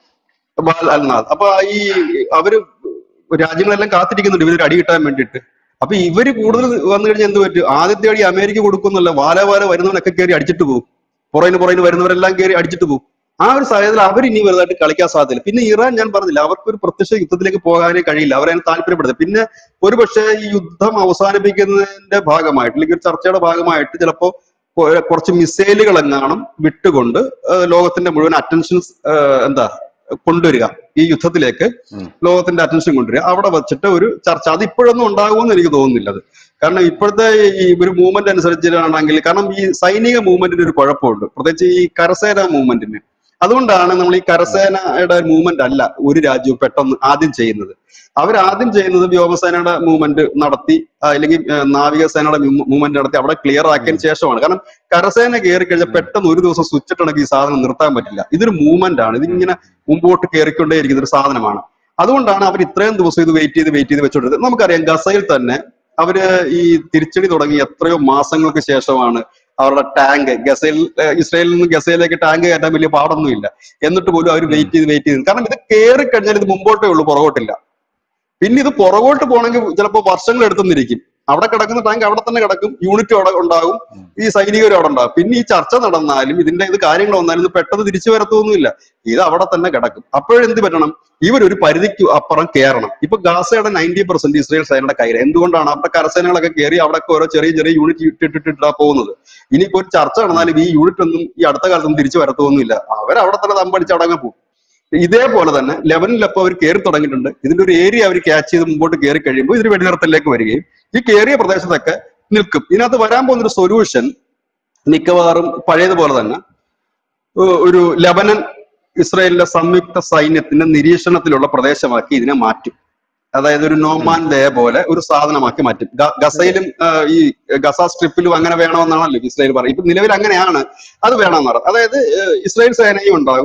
അൽനാദ്. അപ്പൊ ഈ അവര് രാജ്യങ്ങളെല്ലാം കാത്തിരിക്കുന്നുണ്ട് ഇവരൊരു അടി കിട്ടാൻ വേണ്ടിയിട്ട്. അപ്പൊ ഇവര് കൂടുതൽ വന്നു കഴിഞ്ഞാൽ എന്ത് പറ്റും? ആദ്യത്തെ അടി അമേരിക്ക കൊടുക്കുന്നല്ല, വാല വരുന്നവനൊക്കെ കയറി അടിച്ചിട്ട് പോകും. പുറകിന് വരുന്നവരെല്ലാം കയറി അടിച്ചിട്ട് പോകും. ആ ഒരു സാഹചര്യത്തിൽ അവർ ഇനി വെറുതായിട്ട് കളിക്കാൻ സാധ്യതയില്ല. പിന്നെ ഇറാൻ ഞാൻ പറഞ്ഞില്ല, അവർക്കൊരു പ്രത്യക്ഷ യുദ്ധത്തിലേക്ക് പോകാനേ കഴിയില്ല. അവരതിനെ താല്പര്യപ്പെടുന്നത്. പിന്നെ ഒരുപക്ഷെ ഈ യുദ്ധം അവസാനിപ്പിക്കുന്നതിന്റെ ഭാഗമായിട്ട് അല്ലെങ്കിൽ ഒരു ചർച്ചയുടെ ഭാഗമായിട്ട് ചിലപ്പോ കുറച്ച് മിസൈലുകൾ എങ്ങാനും വിട്ടുകൊണ്ട് ലോകത്തിന്റെ മുഴുവൻ അറ്റൻഷൻസ് കൊണ്ടുവരിക, ഈ യുദ്ധത്തിലേക്ക് ലോകത്തിന്റെ അറ്റൻഷൻ കൊണ്ടുവരിക, അവിടെ വെച്ചിട്ട് ഒരു ചർച്ച. അത് ഇപ്പോഴൊന്നും ഉണ്ടാകുമെന്ന് എനിക്ക് തോന്നുന്നില്ല. അത് കാരണം ഇപ്പോഴത്തെ ഈ ഒരു മൂവ്മെന്റ് അനുസരിച്ചിട്ടാണെങ്കിൽ, കാരണം ഈ സൈനിക മൂവ്മെന്റിന് ഒരു കുഴപ്പമുണ്ട്, പ്രത്യേകിച്ച് ഈ കരസേന മൂവ്മെന്റിന്. അതുകൊണ്ടാണ് നമ്മൾ ഈ കരസേനയുടെ മൂവ്മെന്റ് അല്ല ഒരു രാജ്യവും പെട്ടെന്ന് ആദ്യം ചെയ്യുന്നത്. അവരാദ്യം ചെയ്യുന്നത് വ്യോമസേനയുടെ മൂവ്മെന്റ് നടത്തി അല്ലെങ്കിൽ നാവികസേനയുടെ മൂവ്മെന്റ് നടത്തി അവിടെ ക്ലിയർ ആക്കിയതിന് ശേഷമാണ്. കാരണം കരസേന കയറി കഴിഞ്ഞാൽ പെട്ടെന്ന് ഒരു ദിവസം സ്വിച്ച് ഇട്ടുണ്ടെങ്കിൽ ഈ സാധനം നിർത്താൻ പറ്റില്ല. ഇതൊരു മൂവ്മെന്റ് ആണ്, ഇതിങ്ങനെ മുമ്പോട്ട് കയറിക്കൊണ്ടേയിരിക്കുന്ന ഒരു സാധനമാണ്. അതുകൊണ്ടാണ് അവർ ഇത്രയും ദിവസം ഇത് വെയിറ്റ് ചെയ്ത് വെച്ചോണ്ടിരുന്നത്. നമുക്കറിയാം ഗസയിൽ തന്നെ അവര് ഈ തിരിച്ചടി തുടങ്ങി എത്രയോ മാസങ്ങൾക്ക് ശേഷമാണ് അവരുടെ ടാങ്ക് ഇസ്രായേലിൽ നിന്ന് ഗസയിലേക്ക് ടാങ്ക് കയറ്റാൻ വലിയ പാടൊന്നുമില്ല. എന്നിട്ട് പോലും അവർ വെയിറ്റ് ചെയ്ത് കാരണം ഇത് കയറി കഴിഞ്ഞാൽ ഇത് മുമ്പോട്ടേ ഉള്ളൂ, പുറകോട്ടില്ല. പിന്നെ ഇത് പുറകോട്ട് പോകണമെങ്കിൽ ചിലപ്പോൾ വർഷങ്ങൾ എടുത്തുന്നിരിക്കും. അവിടെ കിടക്കുന്ന ടാങ്ക് അവിടെ തന്നെ കിടക്കും, യൂണിറ്റ് അവിടെ ഉണ്ടാകും, ഈ സൈനികരും അവിടെ ഉണ്ടാകും. പിന്നെ ഈ ചർച്ച നടന്നാലും ഇത് കാര്യങ്ങൾ വന്നാലും ഇത് പെട്ടെന്ന് തിരിച്ചു വരത്തൊന്നുമില്ല, ഇത് അവിടെ തന്നെ കിടക്കും. അപ്പോഴെന്ത് പറ്റണം? ഇവരൊരു പരിധിക്ക് അപ്പുറം കയറണം. ഇപ്പൊ ഗാസയുടെ 90% ഇസ്രായേൽ സേനയുടെ കയ്യിൽ. എന്തുകൊണ്ടാണ്? അവിടെ കരസേനകളൊക്കെ കയറി അവിടെയൊക്കെ ഓരോ ചെറിയ യൂണിറ്റ് ഇട്ടിട്ടാ പോകുന്നത്. ഇനിയിപ്പോ ഒരു ചർച്ച നടന്നാലും ഈ യൂണിറ്റ് ഒന്നും ഈ അടുത്ത കാലത്തൊന്നും തിരിച്ചു വരത്തൊന്നുമില്ല, അവരവിടെ തന്നെ തമ്പടിച്ച് അടങ്ങാൻ പോകും. ഇതേപോലെ തന്നെ ലെബനിലപ്പോ അവർ കയറി തുടങ്ങിയിട്ടുണ്ട്. ഇതിന്റെ ഒരു ഏരിയ അവർ ക്യാച്ച് ചെയ്ത് മുമ്പോട്ട് കയറി കഴിയുമ്പോൾ ഇതിന് വെടിനിർത്തലിലേക്ക് വരികയും ഈ കയറിയ പ്രദേശത്തൊക്കെ നിൽക്കും. ഇതിനകത്ത് വരാൻ പോകുന്നൊരു സൊല്യൂഷൻ മിക്കവാറും പഴയതുപോലെ തന്നെ ഒരു ലെബനൻ ഇസ്രായേലിന്റെ സംയുക്ത സൈന്യത്തിന്റെ നിരീക്ഷണത്തിലുള്ള പ്രദേശമാക്കി ഇതിനെ മാറ്റും. അതായത് ഒരു നോമാൻ ലേ പോലെ ഒരു സാധനമാക്കി മാറ്റും. ഗസയിലും ഈ ഗസ സ്ട്രിപ്പിലും അങ്ങനെ വേണമെന്നാണല്ലോ ഇസ്രായേൽ പറയും. ഇപ്പൊ നിലവിൽ അങ്ങനെയാണ്, അത് വേണമെന്ന് പറയാം. അതായത് ഇസ്രായേൽ സേനയും ഉണ്ടാകും,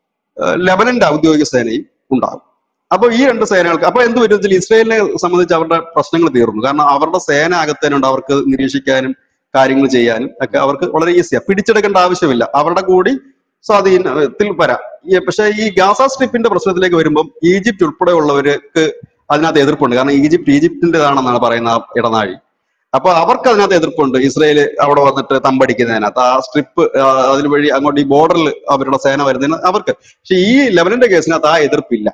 ലെബനന്റെ ഔദ്യോഗിക സേനയും ഉണ്ടാകും. അപ്പൊ ഈ രണ്ട് സേനകൾക്ക് അപ്പൊ എന്ത് പറ്റും? ഇസ്രായേലിനെ സംബന്ധിച്ച് അവരുടെ പ്രശ്നങ്ങൾ തീർന്നു. കാരണം അവരുടെ സേന അകത്തേനുണ്ട്, അവർക്ക് നിരീക്ഷിക്കാനും കാര്യങ്ങൾ ചെയ്യാനും ഒക്കെ അവർക്ക് വളരെ ഈസിയാണ്. പിടിച്ചെടുക്കേണ്ട ആവശ്യമില്ല, അവരുടെ കൂടി സ്വാധീനത്തിൽ വരാം. പക്ഷെ ഈ ഗാസ സ്ട്രിപ്പിന്റെ പ്രശ്നത്തിലേക്ക് വരുമ്പം ഈജിപ്റ്റ് ഉൾപ്പെടെയുള്ളവർക്ക് അതിനകത്ത് എതിർപ്പുണ്ട്. കാരണം ഈജിപ്തിൻ്റെതാണെന്നാണ് പറയുന്ന ഇടനാഴി. അപ്പൊ അവർക്ക് അതിനകത്ത് എതിർപ്പുണ്ട്, ഇസ്രായേൽ അവിടെ വന്നിട്ട് തമ്പടിക്കുന്നതിനകത്ത്. ആ സ്ട്രിപ്പ് അതിന് വഴി അങ്ങോട്ട് ഈ ബോർഡറിൽ അവരുടെ സേന വരുന്നതിന് അവർക്ക്. പക്ഷെ ഈ ലെബനന്റെ കേസിനകത്ത് ആ എതിർപ്പില്ല.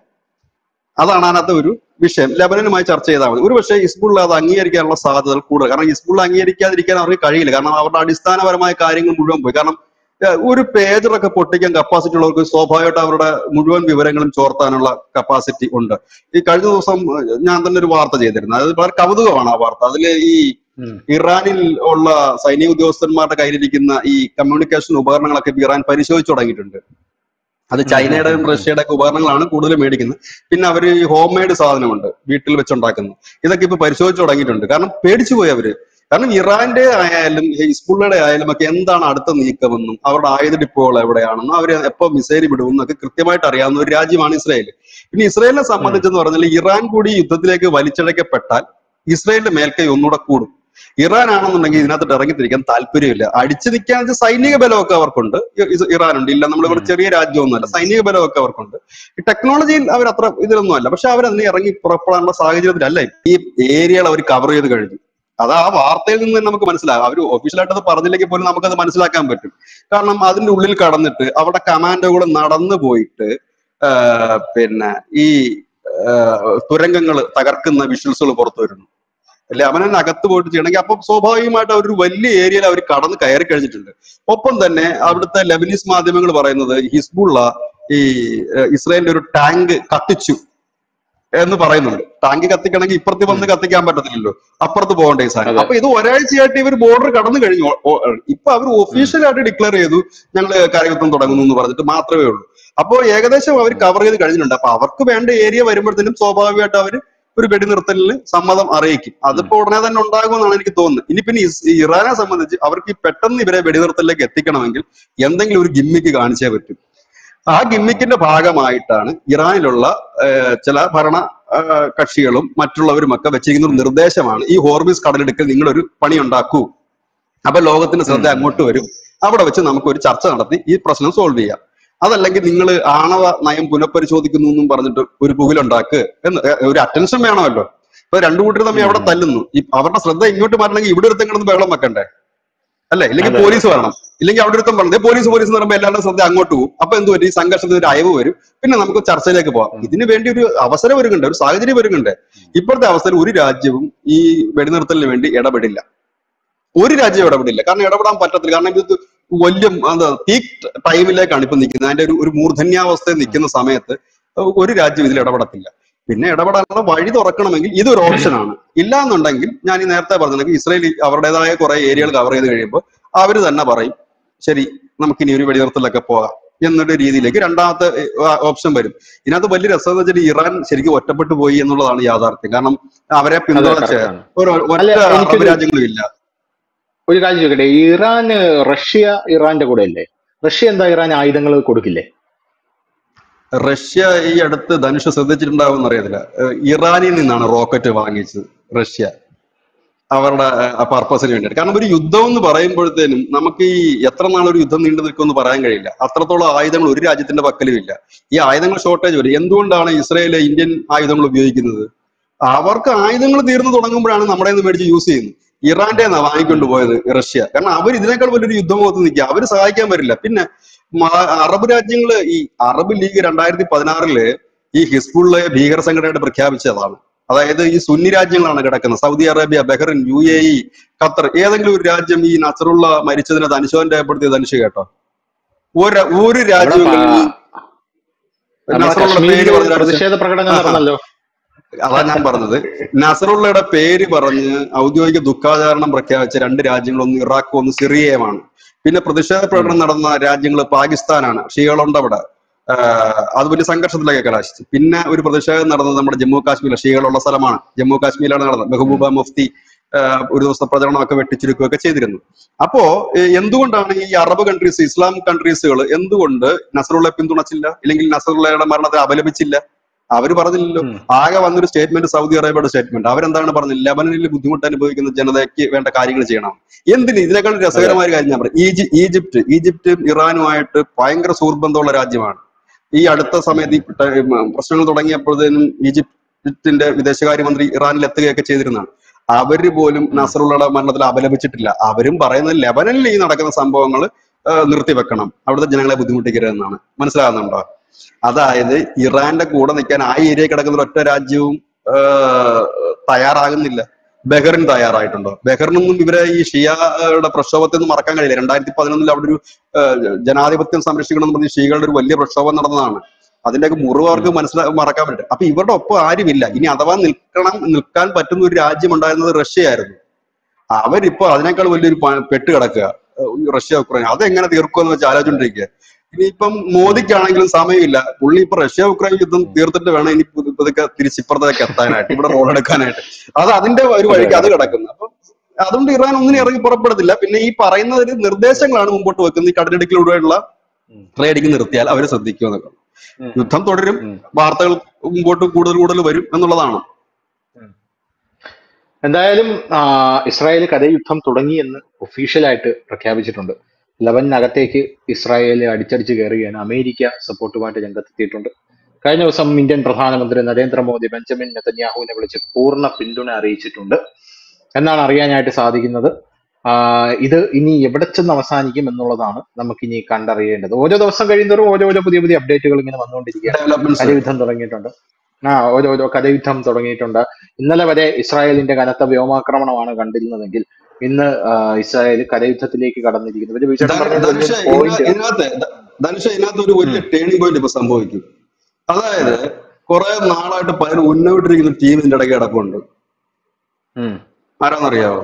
അതാണ് അതിനകത്ത് ഒരു വിഷയം. ലെബനനുമായി ചർച്ച ചെയ്താൽ മതി. ഒരു പക്ഷേ ഹിസ്ബുള്ള അത് അംഗീകരിക്കാനുള്ള സാധ്യതകൾ കൂടുതൽ. കാരണം ഹിസ്ബുള്ള അംഗീകരിക്കാതിരിക്കാൻ അവർക്ക് കഴിയില്ല. കാരണം അവരുടെ അടിസ്ഥാനപരമായ കാര്യങ്ങൾ മുഴുവൻ പോയി. കാരണം ഒരു പേജറൊക്കെ പൊട്ടിക്കാൻ കപ്പാസിറ്റി ഉള്ളവർക്ക് സ്വാഭാവികമായിട്ട് അവരുടെ മുഴുവൻ വിവരങ്ങളും ചോർത്താനുള്ള കപ്പാസിറ്റി ഉണ്ട്. ഈ കഴിഞ്ഞ ദിവസം ഞാൻ തന്നെ ഒരു വാർത്ത ചെയ്തിരുന്നു, അത് വളരെ കൗതുകമാണ് ആ വാർത്ത. അതില് ഈ ഇറാനിൽ ഉള്ള സൈനിക ഉദ്യോഗസ്ഥന്മാരുടെ കയ്യിലിരിക്കുന്ന ഈ കമ്മ്യൂണിക്കേഷൻ ഉപകരണങ്ങളൊക്കെ ഇറാൻ പരിശോധിച്ചു തുടങ്ങിയിട്ടുണ്ട്. അത് ചൈനയുടെയും റഷ്യയുടെ ഒക്കെ ഉപകരണങ്ങളാണ് കൂടുതൽ മേടിക്കുന്നത്. പിന്നെ അവർ ഈ ഹോം മെയ്ഡ് സാധനമുണ്ട്, വീട്ടിൽ വെച്ചുണ്ടാക്കുന്നത്. ഇതൊക്കെ ഇപ്പൊ പരിശോധിച്ചു തുടങ്ങിയിട്ടുണ്ട്. കാരണം പേടിച്ചു പോയി അവര്. കാരണം ഇറാന്റെ ആയാലും ഹിസ്ബുള്ളയുടെ ആയാലും ഒക്കെ എന്താണ് അടുത്ത നീക്കമെന്നും അവരുടെ ആയുധ ഡിപ്പോകൾ എവിടെയാണെന്നും അവർ എപ്പോ മിസൈൽ വിടുമെന്നും ഒക്കെ കൃത്യമായിട്ട് അറിയാവുന്ന ഒരു രാജ്യമാണ് ഇസ്രായേൽ. പിന്നെ ഇസ്രായേലിനെ സംബന്ധിച്ചെന്ന് പറഞ്ഞാൽ ഇറാൻ കൂടി യുദ്ധത്തിലേക്ക് വലിച്ചഴക്കപ്പെട്ടാൽ ഇസ്രായേലിന്റെ മേൽക്കൈ ഒന്നുകൂടെ കൂടും. ഇറാൻ ആണെന്നുണ്ടെങ്കിൽ ഇതിനകത്ത് ഇറങ്ങിത്തിരിക്കാൻ താല്പര്യമില്ല. അടിച്ചു നിൽക്കാൻ സൈനിക ബലമൊക്കെ അവർക്കുണ്ട്, ഇറാനുണ്ട്. ഇല്ല, നമ്മളിവിടെ ചെറിയ രാജ്യമൊന്നുമല്ല, സൈനിക ബലമൊക്കെ അവർക്കുണ്ട്. ഈ ടെക്നോളജിയിൽ അവർ അത്ര ഇതിലൊന്നും അല്ല. പക്ഷെ അവരതിനെ ഇറങ്ങി പുറപ്പെടാനുള്ള സാഹചര്യത്തിലല്ല. ഈ ഏരിയകൾ അവർ കവർ ചെയ്ത് കഴിഞ്ഞു. അത് ആ വാർത്തയിൽ നിന്ന് തന്നെ നമുക്ക് മനസ്സിലാകും. അവർ ഒഫീഷ്യലായിട്ട് അത് പറഞ്ഞില്ലെങ്കിൽ പോലും നമുക്കത് മനസ്സിലാക്കാൻ പറ്റും. കാരണം അതിന്റെ ഉള്ളിൽ കടന്നിട്ട് അവിടെ കമാൻഡോകൾ നടന്നു പോയിട്ട് പിന്നെ ഈ തുരങ്കങ്ങൾ തകർക്കുന്ന വിഷ്വൽസുകൾ പുറത്തു വരുന്നു. അല്ലെ, അവനെ അകത്ത് പോയിട്ട് ചെയ്യണമെങ്കിൽ അപ്പം സ്വാഭാവികമായിട്ട് അവർ വലിയ ഏരിയയിൽ അവർ കടന്ന് കയറി കഴിഞ്ഞിട്ടുണ്ട്. ഒപ്പം തന്നെ അവിടുത്തെ ലെബനീസ് മാധ്യമങ്ങൾ പറയുന്നത് ഹിസ്ബുള്ള ഈ ഇസ്രായേലിന്റെ ഒരു ടാങ്ക് കത്തിച്ചു എന്ന് പറയുന്നുണ്ട്. ടാങ്ക് കത്തിക്കണമെങ്കിൽ ഇപ്പുറത്ത് ഉം. വന്ന് കത്തിക്കാൻ പറ്റത്തില്ലല്ലോ, അപ്പുറത്ത് പോകേണ്ട ഈ സാധനം. അതെ. അപ്പൊ ഇത് ഒരാഴ്ചയായിട്ട് ഇവർ ബോർഡർ കടന്നു കഴിഞ്ഞു. ഇപ്പൊ അവർ ഉം. ഒഫീഷ്യലായിട്ട് ഡിക്ലെയർ ചെയ്തു ഞങ്ങൾ കരയുദ്ധം തുടങ്ങുന്നു എന്ന് പറഞ്ഞിട്ട് മാത്രമേ ഉള്ളൂ. അപ്പോ ഏകദേശം അവർ ഉം. കവർ ചെയ്ത് കഴിഞ്ഞിട്ടുണ്ട്. അപ്പൊ അവർക്ക് വേണ്ട ഏരിയ വരുമ്പോഴത്തേനും സ്വാഭാവികമായിട്ട് അവർ ഒരു വെടിനിർത്തലിന് സമ്മതം അറിയിക്കും. ഉം. അതിപ്പോ ഉടനെ തന്നെ ഉണ്ടാകുമെന്നാണ് എനിക്ക് തോന്നുന്നത്. ഇനി പിന്നെ ഇറാനെ സംബന്ധിച്ച് അവർക്ക് ഈ പെട്ടെന്ന് ഇവരെ വെടിനിർത്തലിലേക്ക് എത്തിക്കണമെങ്കിൽ എന്തെങ്കിലും ഒരു ഗിമ്മിക്ക് കാണിച്ചേ പറ്റും. ആ ഗിമ്മിക്കിന്റെ ഭാഗമായിട്ടാണ് ഇറാനിലുള്ള ചില ഭരണ കക്ഷികളും മറ്റുള്ളവരും ഒക്കെ വെച്ചിരിക്കുന്ന ഒരു നിർദ്ദേശമാണ് ഈ ഹോർമിസ് കടലിടുക്കിൽ നിങ്ങളൊരു പണി ഉണ്ടാക്കൂ, അപ്പൊ ലോകത്തിന്റെ ശ്രദ്ധ ഉം. അങ്ങോട്ട് വരും, അവിടെ വെച്ച് നമുക്ക് ഒരു ചർച്ച നടത്തി ഈ പ്രശ്നം സോൾവ് ചെയ്യാം. അതല്ലെങ്കിൽ നിങ്ങൾ ആണവ നയം പുനഃപരിശോധിക്കുന്നു എന്നും പറഞ്ഞിട്ട് ഒരു പുകിലുണ്ടാക്ക് എന്ന് ഒരു അറ്റൻഷൻ വേണമല്ലോ. ഇപ്പൊ രണ്ടു കൂട്ടർ തമ്മിൽ അവിടെ ഉം. തല്ലുന്നു, അവരുടെ ശ്രദ്ധ ഇങ്ങോട്ട് മാറണമെങ്കിൽ ഇവിടെ ഒരുത്തം കിടന്ന് ബഹളം വെക്കണ്ടേ, അല്ലെ? ഇല്ലെങ്കിൽ അതെ അതെ. പോലീസ് വരണം, ഇല്ലെങ്കിൽ അവിടെ ഒരുത്തം പറഞ്ഞത് പോലീസ് എന്ന് പറയുമ്പോൾ എല്ലാവരുടെ ശ്രദ്ധ അങ്ങോട്ട് പോകും. അപ്പൊ എന്ത് പറ്റും? ഈ സംഘർഷത്തിന് ഒരു അയവ് വരും. പിന്നെ നമുക്ക് ചർച്ചയിലേക്ക് പോവാം. ഉം. ഇതിനു വേണ്ടി ഒരു അവസരം ഒരുങ്ങണ്ടേ, ഒരു സാഹചര്യം ഒരുങ്ങണ്ടേ? ഇപ്പോഴത്തെ അവസ്ഥയിൽ ഒരു രാജ്യവും ഈ വെടിനിർത്തലിന് വേണ്ടി ഇടപെടില്ല. ഒരു രാജ്യം ഇടപെടില്ല. കാരണം ഇടപെടാൻ പറ്റത്തില്ല. കാരണം ഇത് വലിയ പീക്ക് ടൈമിലേക്കാണ് ഇപ്പൊ നിൽക്കുന്നത്. അതിന്റെ ഒരു മൂർധന്യാവസ്ഥയിൽ ഉം. നിൽക്കുന്ന സമയത്ത് ഒരു രാജ്യം ഇതിൽ ഇടപെടത്തില്ല. പിന്നെ ഇടപെടാനുള്ള വഴി തുറക്കണമെങ്കിൽ ഇതൊരു ഓപ്ഷനാണ്. ഇല്ല എന്നുണ്ടെങ്കിൽ ഞാൻ ഈ നേരത്തെ പറഞ്ഞിട്ടുണ്ടെങ്കിൽ ഇസ്രയേൽ അവരുടേതായ കുറെ ഏരിയകൾ കവർ ചെയ്ത് കഴിയുമ്പോൾ അവര് തന്നെ പറയും ശരി നമുക്കിനി ഒരു വെടിനിർത്തലൊക്കെ പോകാം എന്നൊരു രീതിയിലേക്ക് രണ്ടാമത്തെ ഓപ്ഷൻ വരും. ഇതിനകത്ത് വലിയ രസം എന്ന് വെച്ചാൽ ഇറാൻ ശരിക്കും ഒറ്റപ്പെട്ടു പോയി എന്നുള്ളതാണ് യാഥാർത്ഥ്യം. കാരണം അവരെ അതെ പിന്തുണച്ച കറക്റ്റ് ആണ്. ഒറ്റ അല്ല അറബ് എനിക്കൊരു രാജ്യങ്ങളും ഇല്ല. ഒരു കാര്യം ചോദിക്കട്ടെ, റഷ്യ ഇറാന്റെ കൂടെ അല്ലേ? റഷ്യ എന്താ ഇറാൻ ആയുധങ്ങൾ കൊടുക്കില്ലേ? റഷ്യ ഈ അടുത്ത് ധനുഷ് ശ്രദ്ധിച്ചിട്ടുണ്ടാവും അറിയത്തില്ല, ഇറാനിൽ നിന്നാണ് റോക്കറ്റ് വാങ്ങിച്ചത് റഷ്യ അവരുടെ പർപ്പസിന് വേണ്ടിയിട്ട്. കാരണം ഒരു യുദ്ധം എന്ന് പറയുമ്പോഴത്തേനും നമുക്ക് ഈ എത്ര നാളൊരു യുദ്ധം നീണ്ടു നിൽക്കുമെന്ന് പറയാൻ കഴിയില്ല. അത്രത്തോളം ആയുധങ്ങൾ ഒരു രാജ്യത്തിന്റെ പക്കലും ഇല്ല. ഈ ആയുധങ്ങൾ ഷോർട്ടേജ് വരും. എന്തുകൊണ്ടാണ് ഇസ്രയേൽ ഇന്ത്യൻ ആയുധങ്ങൾ ഉപയോഗിക്കുന്നത്? അവർക്ക് ആയുധങ്ങൾ തീർന്നു തുടങ്ങുമ്പോഴാണ് നമ്മുടെ നിന്ന് മേടിച്ച് യൂസ് ചെയ്യുന്നത്. ഇറാന്റെ വാങ്ങിക്കൊണ്ട് ഉം. പോയത് റഷ്യ. കാരണം അവർ ഇതിനേക്കാൾ വലിയൊരു യുദ്ധമുഖത്ത് നിൽക്കുക, അവര് സഹായിക്കാൻ വരില്ല. പിന്നെ അറബ് രാജ്യങ്ങള് ഈ അറബ് ലീഗ് 2016 ഈ ഹിസ്ബുള്ളയെ ഭീകര സംഘടനയായിട്ട് പ്രഖ്യാപിച്ചതാണ്. അതായത് ഈ സുന്നി രാജ്യങ്ങളാണ് കിടക്കുന്നത്, Saudi Arabia, Bahrain, UAE, Qatar. ഏതെങ്കിലും ഒരു രാജ്യം ഈ നസറുള്ള മരിച്ചതിനകത്ത് അനുശോചനം രേഖപ്പെടുത്തിയത് ധനുഷ് കേട്ടോ? ഒരു അവിടെ രാജ്യമെങ്കിലും ഈ നമ്മുടെ നസറുള്ള പേര് കശ്മീരിൽ പറഞ്ഞ പ്രതിഷേധ പ്രകടനം നടന്നല്ലോ. അതാ ഞാൻ പറഞ്ഞത്. നസറുള്ളയുടെ പേര് പറഞ്ഞ് ഔദ്യോഗിക ദുഃഖാചരണം പ്രഖ്യാപിച്ച രണ്ട് രാജ്യങ്ങൾ, ഒന്ന് ഇറാഖും ഒന്ന് സിറിയയുമാണ്. പിന്നെ പ്രതിഷേധ ഉം. പ്രകടനം നടന്ന രാജ്യങ്ങൾ പാകിസ്ഥാനാണ്, ഷികളുണ്ട് അവിടെ. അത് വലിയ സംഘർഷത്തിലേക്ക് കലാശിച്ചു. പിന്നെ ഒരു പ്രതിഷേധം നടന്നത് നമ്മുടെ ജമ്മു കാശ്മീർ, ഷികളുള്ള സ്ഥലമാണ്, ജമ്മു കാശ്മീരിലാണ് നടന്നത്. മെഹബൂബ മുഫ്തി ഒരു ദിവസത്തെ പ്രചരണമൊക്കെ വെട്ടിച്ചുരുക്കുകയൊക്കെ ചെയ്തിരുന്നു. അപ്പോ എന്തുകൊണ്ടാണ് ഈ അറബ് കൺട്രീസ്, ഇസ്ലാം കൺട്രീസുകൾ എന്തുകൊണ്ട് നസറുള്ളയെ പിന്തുണച്ചില്ല, ഇല്ലെങ്കിൽ നസറുള്ളയുടെ മരണത്തെ അപലപിച്ചില്ല? അവര് പറഞ്ഞില്ലല്ലോ. ഉം. ആകെ വന്നൊരു സ്റ്റേറ്റ്മെന്റ് സൗദി അറേബ്യയുടെ സ്റ്റേറ്റ്മെന്റ്. അവരെന്താണ് പറഞ്ഞത്? ലെബനനിൽ ബുദ്ധിമുട്ട് അനുഭവിക്കുന്ന ജനതയ്ക്ക് വേണ്ട കാര്യങ്ങൾ ചെയ്യണം. എന്തിന്? ഇതിനേക്കാൾ അതെ. രസകരമായ ഒരു കാര്യം ഞാൻ പറയും. ഈജിപ്തും ഇറാനുമായിട്ട് ഭയങ്കര സുഹൃത്ബന്ധമുള്ള രാജ്യമാണ്. ഈ അടുത്ത സമയത്ത് ഈ പ്രശ്നങ്ങൾ തുടങ്ങിയപ്പോഴത്തേനും ഈജിപ്തിന്റെ വിദേശകാര്യമന്ത്രി ഇറാനിൽ എത്തുകയൊക്കെ ചെയ്തിരുന്നതാണ്. അവര് പോലും ഉം. നസറുള്ളയുടെ മരണത്തിൽ അപലപിച്ചിട്ടില്ല. അവരും പറയുന്നത് ലെബനനിൽ ഈ നടക്കുന്ന സംഭവങ്ങൾ നിർത്തിവെക്കണം, അവിടുത്തെ ജനങ്ങളെ ബുദ്ധിമുട്ടിക്കരുതെന്നാണ്. മനസ്സിലാകുന്നുണ്ടോ? അതായത് ഇറാന്റെ കൂടെ നിൽക്കാൻ ആ ഏരിയ കിടക്കുന്ന ഒറ്റ രാജ്യവും തയ്യാറാകുന്നില്ല. ബഹ്റിൻ തയ്യാറായിട്ടുണ്ടോ? ബഹ്റിനൊന്നും ഇവരെ ഈ ഷിയയുടെ പ്രക്ഷോഭത്തിൽ നിന്ന് മറക്കാൻ കഴിയില്ല. 2011 അവിടെ ഒരു ജനാധിപത്യം സംരക്ഷിക്കണമെന്ന് പറഞ്ഞ് ഷിയകളുടെ ഒരു വലിയ പ്രക്ഷോഭം നടന്നതാണ്. അതിന്റെയൊക്കെ മുറിവ് ഉം. അവർക്ക് മറക്കാൻ പറ്റും. അപ്പൊ ഇവരുടെ ഒപ്പം ആരുമില്ല. ഇനി അഥവാ നിൽക്കാൻ പറ്റുന്ന ഒരു രാജ്യം ഉണ്ടായിരുന്നത് റഷ്യയായിരുന്നു. അവരിപ്പോ അതിനേക്കാൾ വലിയൊരു പെട്ട് കിടക്കുക, റഷ്യ ഉക്രൈൻ. അതെങ്ങനെ തീർക്കുമെന്ന് വെച്ച് ആലോചിച്ചോണ്ടിരിക്കുക. ഇനിയിപ്പം ഉം. മോദിക്കാണെങ്കിലും സമയമില്ല. പുള്ളി ഇപ്പൊ റഷ്യ ഉക്രൈൻ യുദ്ധം തീർത്തിട്ട് വേണം ഇനി ഇതൊക്കെ തിരിച്ചിപ്പുറത്തേക്ക് എത്താനായിട്ട്, ഇവിടെ റോൾ എടുക്കാനായിട്ട്. അത് അതിന്റെ ഒരു അതെ വഴിക്ക് അത് കറക്റ്റ്. കിടക്കുന്നു. അപ്പൊ അതുകൊണ്ട് ഇറാൻ ഒന്നിനും ഉം. ഇറങ്ങി പുറപ്പെടത്തില്ല. പിന്നെ ഈ പറയുന്നതിൽ നിർദ്ദേശങ്ങളാണ് മുമ്പോട്ട് വെക്കുന്നത്. ഈ കടലിടുക്കിലൂടെയുള്ള ഉം. ട്രേഡിങ് നിർത്തിയാൽ അവർ ശ്രദ്ധിക്കുമെന്നൊക്കെ. ഉം. യുദ്ധം തുടരും, ഉം. വാർത്തകൾ മുമ്പോട്ട് കൂടുതൽ വരും എന്നുള്ളതാണ്. ഉം. എന്തായാലും ഇസ്രായേൽ കരയുദ്ധം തുടങ്ങി എന്ന് ഒഫീഷ്യലായിട്ട് പ്രഖ്യാപിച്ചിട്ടുണ്ട്. ലെബനകത്തേക്ക് ഇസ്രായേൽ അടിച്ചടിച്ച് കയറുകയാണ്. അമേരിക്ക സപ്പോർട്ടുമായിട്ട് രംഗത്തെത്തിയിട്ടുണ്ട്. കഴിഞ്ഞ ദിവസം ഇന്ത്യൻ പ്രധാനമന്ത്രി നരേന്ദ്രമോദി ബെഞ്ചമിൻ നെതന്യാഹുവിനെ വിളിച്ച് പൂർണ്ണ പിന്തുണ അറിയിച്ചിട്ടുണ്ട് എന്നാണ് അറിയാനായിട്ട് സാധിക്കുന്നത്. ഇത് ഇനി എവിടെ ചെന്ന് അവസാനിക്കും എന്നുള്ളതാണ് നമുക്കിനി കണ്ടറിയേണ്ടത്. ഓരോ ദിവസം കഴിയുന്നതോറും ഓരോരോ പുതിയ പുതിയ അപ്ഡേറ്റുകൾ ഇങ്ങനെ വന്നുകൊണ്ടിരിക്കുകയാണ്. ഡെവലപ്മെന്റ്സ് കരയുദ്ധം തുടങ്ങിയിട്ടുണ്ട്. ഓരോരോ കരയുദ്ധം തുടങ്ങിയിട്ടുണ്ട്. ഇന്നലെ വരെ ഇസ്രായേലിന്റെ കനത്ത വ്യോമാക്രമണമാണ് കണ്ടിരുന്നതെങ്കിൽ ഇന്ന് ഇസ്രായേൽ കരയുദ്ധത്തിലേക്ക് കടന്നിരിക്കുന്നു. ഒരു വിശേഷം പറഞ്ഞ പോയിന്റ്. ഇതിനകത്ത് ഒരു വലിയ ടേണിംഗ് പോയിന്റ് ഇപ്പൊ സംഭവിക്കും. അതായത് കുറെ നാളായിട്ട് ഉന്നമിട്ടിരിക്കുന്ന ടീം ഇതിന്റെ ഇടയ്ക്ക് കിടപ്പുണ്ട്. ഉം. ആരാന്നറിയാവോ?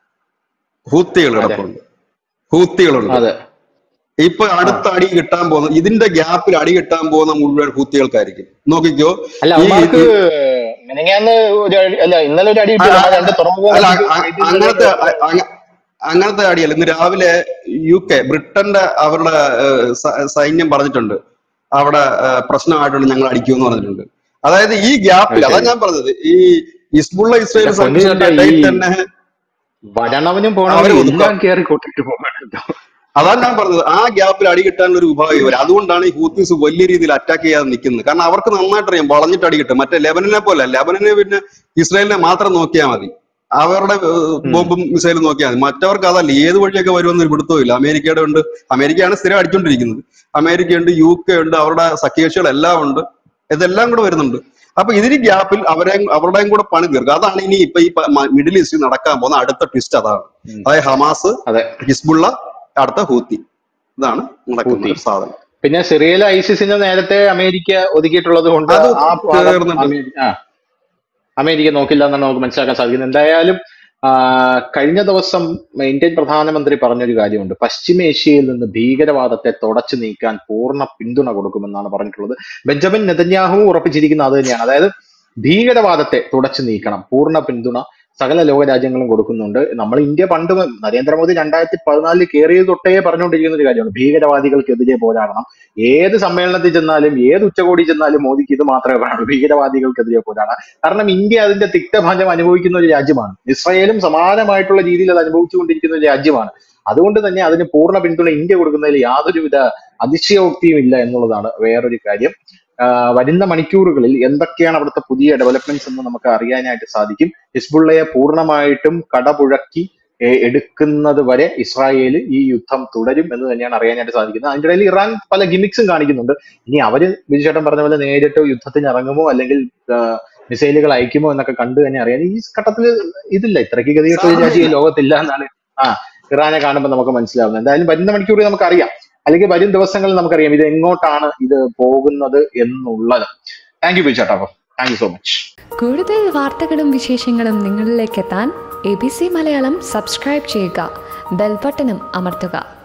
ഹൂത്തികൾ അതെ കിടപ്പുണ്ട്. ഹൂത്തികളുണ്ട്. അതെ ഇപ്പൊ ആ അടുത്ത അടി കിട്ടാൻ പോകുന്ന, ഇതിന്റെ ഗ്യാപ്പിൽ അടി കിട്ടാൻ പോകുന്ന മുഴുവൻ ഹൂത്തികൾക്കായിരിക്കും. നോക്കിക്കോ. അല്ല ഈ അവന്മാർക്ക് ഈ- മിനിങ്ങാന്ന് അല്ല ഇന്നലെ ഒരു അടി ആ- കിട്ടിയല്ലോ. ആ- ആ രണ്ട് ആ- തുറമുഖങ്ങൾ അല്ല വെയിറ്റ് അങ്ങനത്തെ ചെയ്ത് അങ്ങനത്തെ അടിയല്ല. ഇന്ന് രാവിലെ ബ്രിട്ടന്റെ അവരുടെ സൈന്യം പറഞ്ഞിട്ടുണ്ട് അവിടെ പ്രശ്നമായിട്ടുണ്ട്, ഞങ്ങൾ അടിക്കുമെന്ന് പറഞ്ഞിട്ടുണ്ട്. അതായത് ഈ അത് ഗ്യാപ്പിൽ, അതാ ശരി. ഞാൻ പറഞ്ഞത്, ഈ ഹിസ്ബുള്ള എന്റെ ഇസ്രായേൽ പൊന്നു സംഘർഷത്തിന്റെ ചേട്ടാ, ഈ ഇടയിൽ തന്നെ വരണവനും അവരെ പോണവനും ഒതുക്കുക. എല്ലാം കയറി കൊട്ടിട്ട് പോകണല്ലോ. അതാണ് ഞാൻ പറഞ്ഞത്, ആ ഗ്യാപ്പിൽ അടി കിട്ടാനുള്ള ഒരു ഉപായം വരും. അതുകൊണ്ടാണ് ഈ ഹൂത്തീസ് വലിയ രീതിയിൽ അറ്റാക്ക് ചെയ്യാതെ നിൽക്കുന്നത്. കാരണം അവർക്ക് നന്നായിട്ട് അറിയാം വളഞ്ഞിട്ട് അടി കിട്ടും. മറ്റേ ലെബനനെ പോലെ, ലെബനനെ പിന്നെ ഇസ്രായേലിനെ മാത്രം നോക്കിയാൽ മതി, അവരുടെ ഉം. ബോംബും മിസൈലും നോക്കിയാൽ മതി. മറ്റവർക്ക് അതല്ല, ഏത് വഴിയൊക്കെ വരുമെന്നൊരു പിടുത്തമില്ല. അമേരിക്കയുടെ ഉണ്ട്, അമേരിക്കയാണ് സ്ഥിരം അടിച്ചോണ്ടിരിക്കുന്നത്. അമേരിക്കയുണ്ട്, UK ഉണ്ട്, അവരുടെ സഖ്യകക്ഷികളെല്ലാം ഉണ്ട്, ഇതെല്ലാം കൂടെ വരുന്നുണ്ട്. അപ്പൊ ഇതിന് ഗ്യാപ്പിൽ അവരുടെയും കൂടെ പണി തീർക്കുക. അതാണ് ഇനി ഇപ്പൊ ഈ മിഡിൽ ഈസ്റ്റിൽ നടക്കാൻ പോകുന്ന അടുത്ത ട്വിസ്റ്റ്. അതാണ്, ഉം. അതായത് ഹമാസ്, അതെ ഹിസ്ബുള്ള, അടുത്ത ഹൂത്തി. ഇതാണ് നടക്കുന്ന കൂത്തി. ഒരു സാധനം. പിന്നെ സിറിയയിലെ ഐസിസിനെ നേരത്തെ അമേരിക്ക ഒതുക്കിയിട്ടുള്ളത് കൊണ്ട് അത് ആ ഭാഗം തീർന്നിട്ട് അമേരിക്ക നോക്കില്ല എന്നാണ് നമുക്ക് മനസ്സിലാക്കാൻ സാധിക്കുന്നത്. എന്തായാലും കഴിഞ്ഞ ദിവസം ഇന്ത്യൻ പ്രധാനമന്ത്രി പറഞ്ഞൊരു കാര്യമുണ്ട്. പശ്ചിമേഷ്യയിൽ നിന്ന് ഭീകരവാദത്തെ തുടച്ചു നീക്കാൻ പൂർണ്ണ പിന്തുണ കൊടുക്കുമെന്നാണ് പറഞ്ഞിട്ടുള്ളത്. ബെഞ്ചമിൻ നെതന്യാഹു ഉറപ്പിച്ചിരിക്കുന്ന അത് തന്നെയാണ്. അതായത് ഭീകരവാദത്തെ തുടച്ചു നീക്കണം, പൂർണ്ണ പിന്തുണ സകല ലോകരാജ്യങ്ങളും കൊടുക്കുന്നുണ്ട്. നമ്മൾ ഇന്ത്യ പണ്ട് നരേന്ദ്രമോദി 2014 കയറിയത് തൊട്ടേ പറഞ്ഞുകൊണ്ടിരിക്കുന്ന ഒരു കാര്യമാണ്, ഭീകരവാദികൾക്കെതിരെ പോരാടണം. ഏത് സമ്മേളനത്തിൽ ചെന്നാലും ഏത് ഉച്ചകോടി ചെന്നാലും മോദിക്ക് ഇത് മാത്രമേ പറയാനുള്ളൂ, ഭീകരവാദികൾക്കെതിരെ പോരാടാം. കാരണം ഇന്ത്യ അതിന്റെ തിക്തഫലം അനുഭവിക്കുന്ന ഒരു രാജ്യമാണ്. ഇസ്രായേലും സമാനമായിട്ടുള്ള രീതിയിൽ അത് അനുഭവിച്ചുകൊണ്ടിരിക്കുന്ന ഒരു രാജ്യമാണ്. അതുകൊണ്ട് തന്നെ അതിന് പൂർണ്ണ പിന്തുണ ഇന്ത്യ കൊടുക്കുന്നതിൽ യാതൊരുവിധ അതിശയോക്തിയും ഇല്ല എന്നുള്ളതാണ് വേറൊരു കാര്യം. വരുന്ന മണിക്കൂറുകളിൽ എന്തൊക്കെയാണ് അവിടുത്തെ പുതിയ ഡെവലപ്മെന്റ്സ് എന്ന് നമുക്ക് അറിയാനായിട്ട് സാധിക്കും. ഹിസ്ബുള്ളയെ പൂർണ്ണമായിട്ടും കടപുഴക്കി എടുക്കുന്നത് വരെ ഇസ്രായേൽ ഈ യുദ്ധം തുടരും എന്ന് തന്നെയാണ് അറിയാനായിട്ട് സാധിക്കുന്നത്. അതിന്റെ ഇടയിൽ ഇറാൻ പല ഗിമിക്സും കാണിക്കുന്നുണ്ട്. ഇനി അവര് ബിജുചേട്ടൻ പറഞ്ഞ പോലെ നേരിട്ട് യുദ്ധത്തിന് ഇറങ്ങുമോ അല്ലെങ്കിൽ മിസൈലുകൾ അയക്കുമോ എന്നൊക്കെ കണ്ടു തന്നെ അറിയാം. ഈ ഘട്ടത്തിൽ ഇതില്ല, ഇത്രയ്ക്ക് ഗതികെട്ട ഒരു രാജ്യം ഈ ലോകത്തില്ല എന്നാണ് ഇറാനെ കാണുമ്പോൾ നമുക്ക് മനസ്സിലാവുന്നത്. എന്തായാലും വരുന്ന മണിക്കൂറിൽ നമുക്കറിയാം, അല്ലെങ്കിൽ വരും ദിവസങ്ങളിൽ നമുക്കറിയാം ഇത് എങ്ങോട്ടാണ് ഇത് പോകുന്നത് എന്നുള്ളത്. താങ്ക് യു ബിജുചേട്ടാ, താങ്ക് യു സോ മച്ച്. കൂടുതൽ വാർത്തകളും വിശേഷങ്ങളും നിങ്ങളിലേക്ക് എത്താൻ ABC മലയാളം സബ്സ്ക്രൈബ് ചെയ്യുക, ബെൽ ബട്ടണും അമർത്തുക.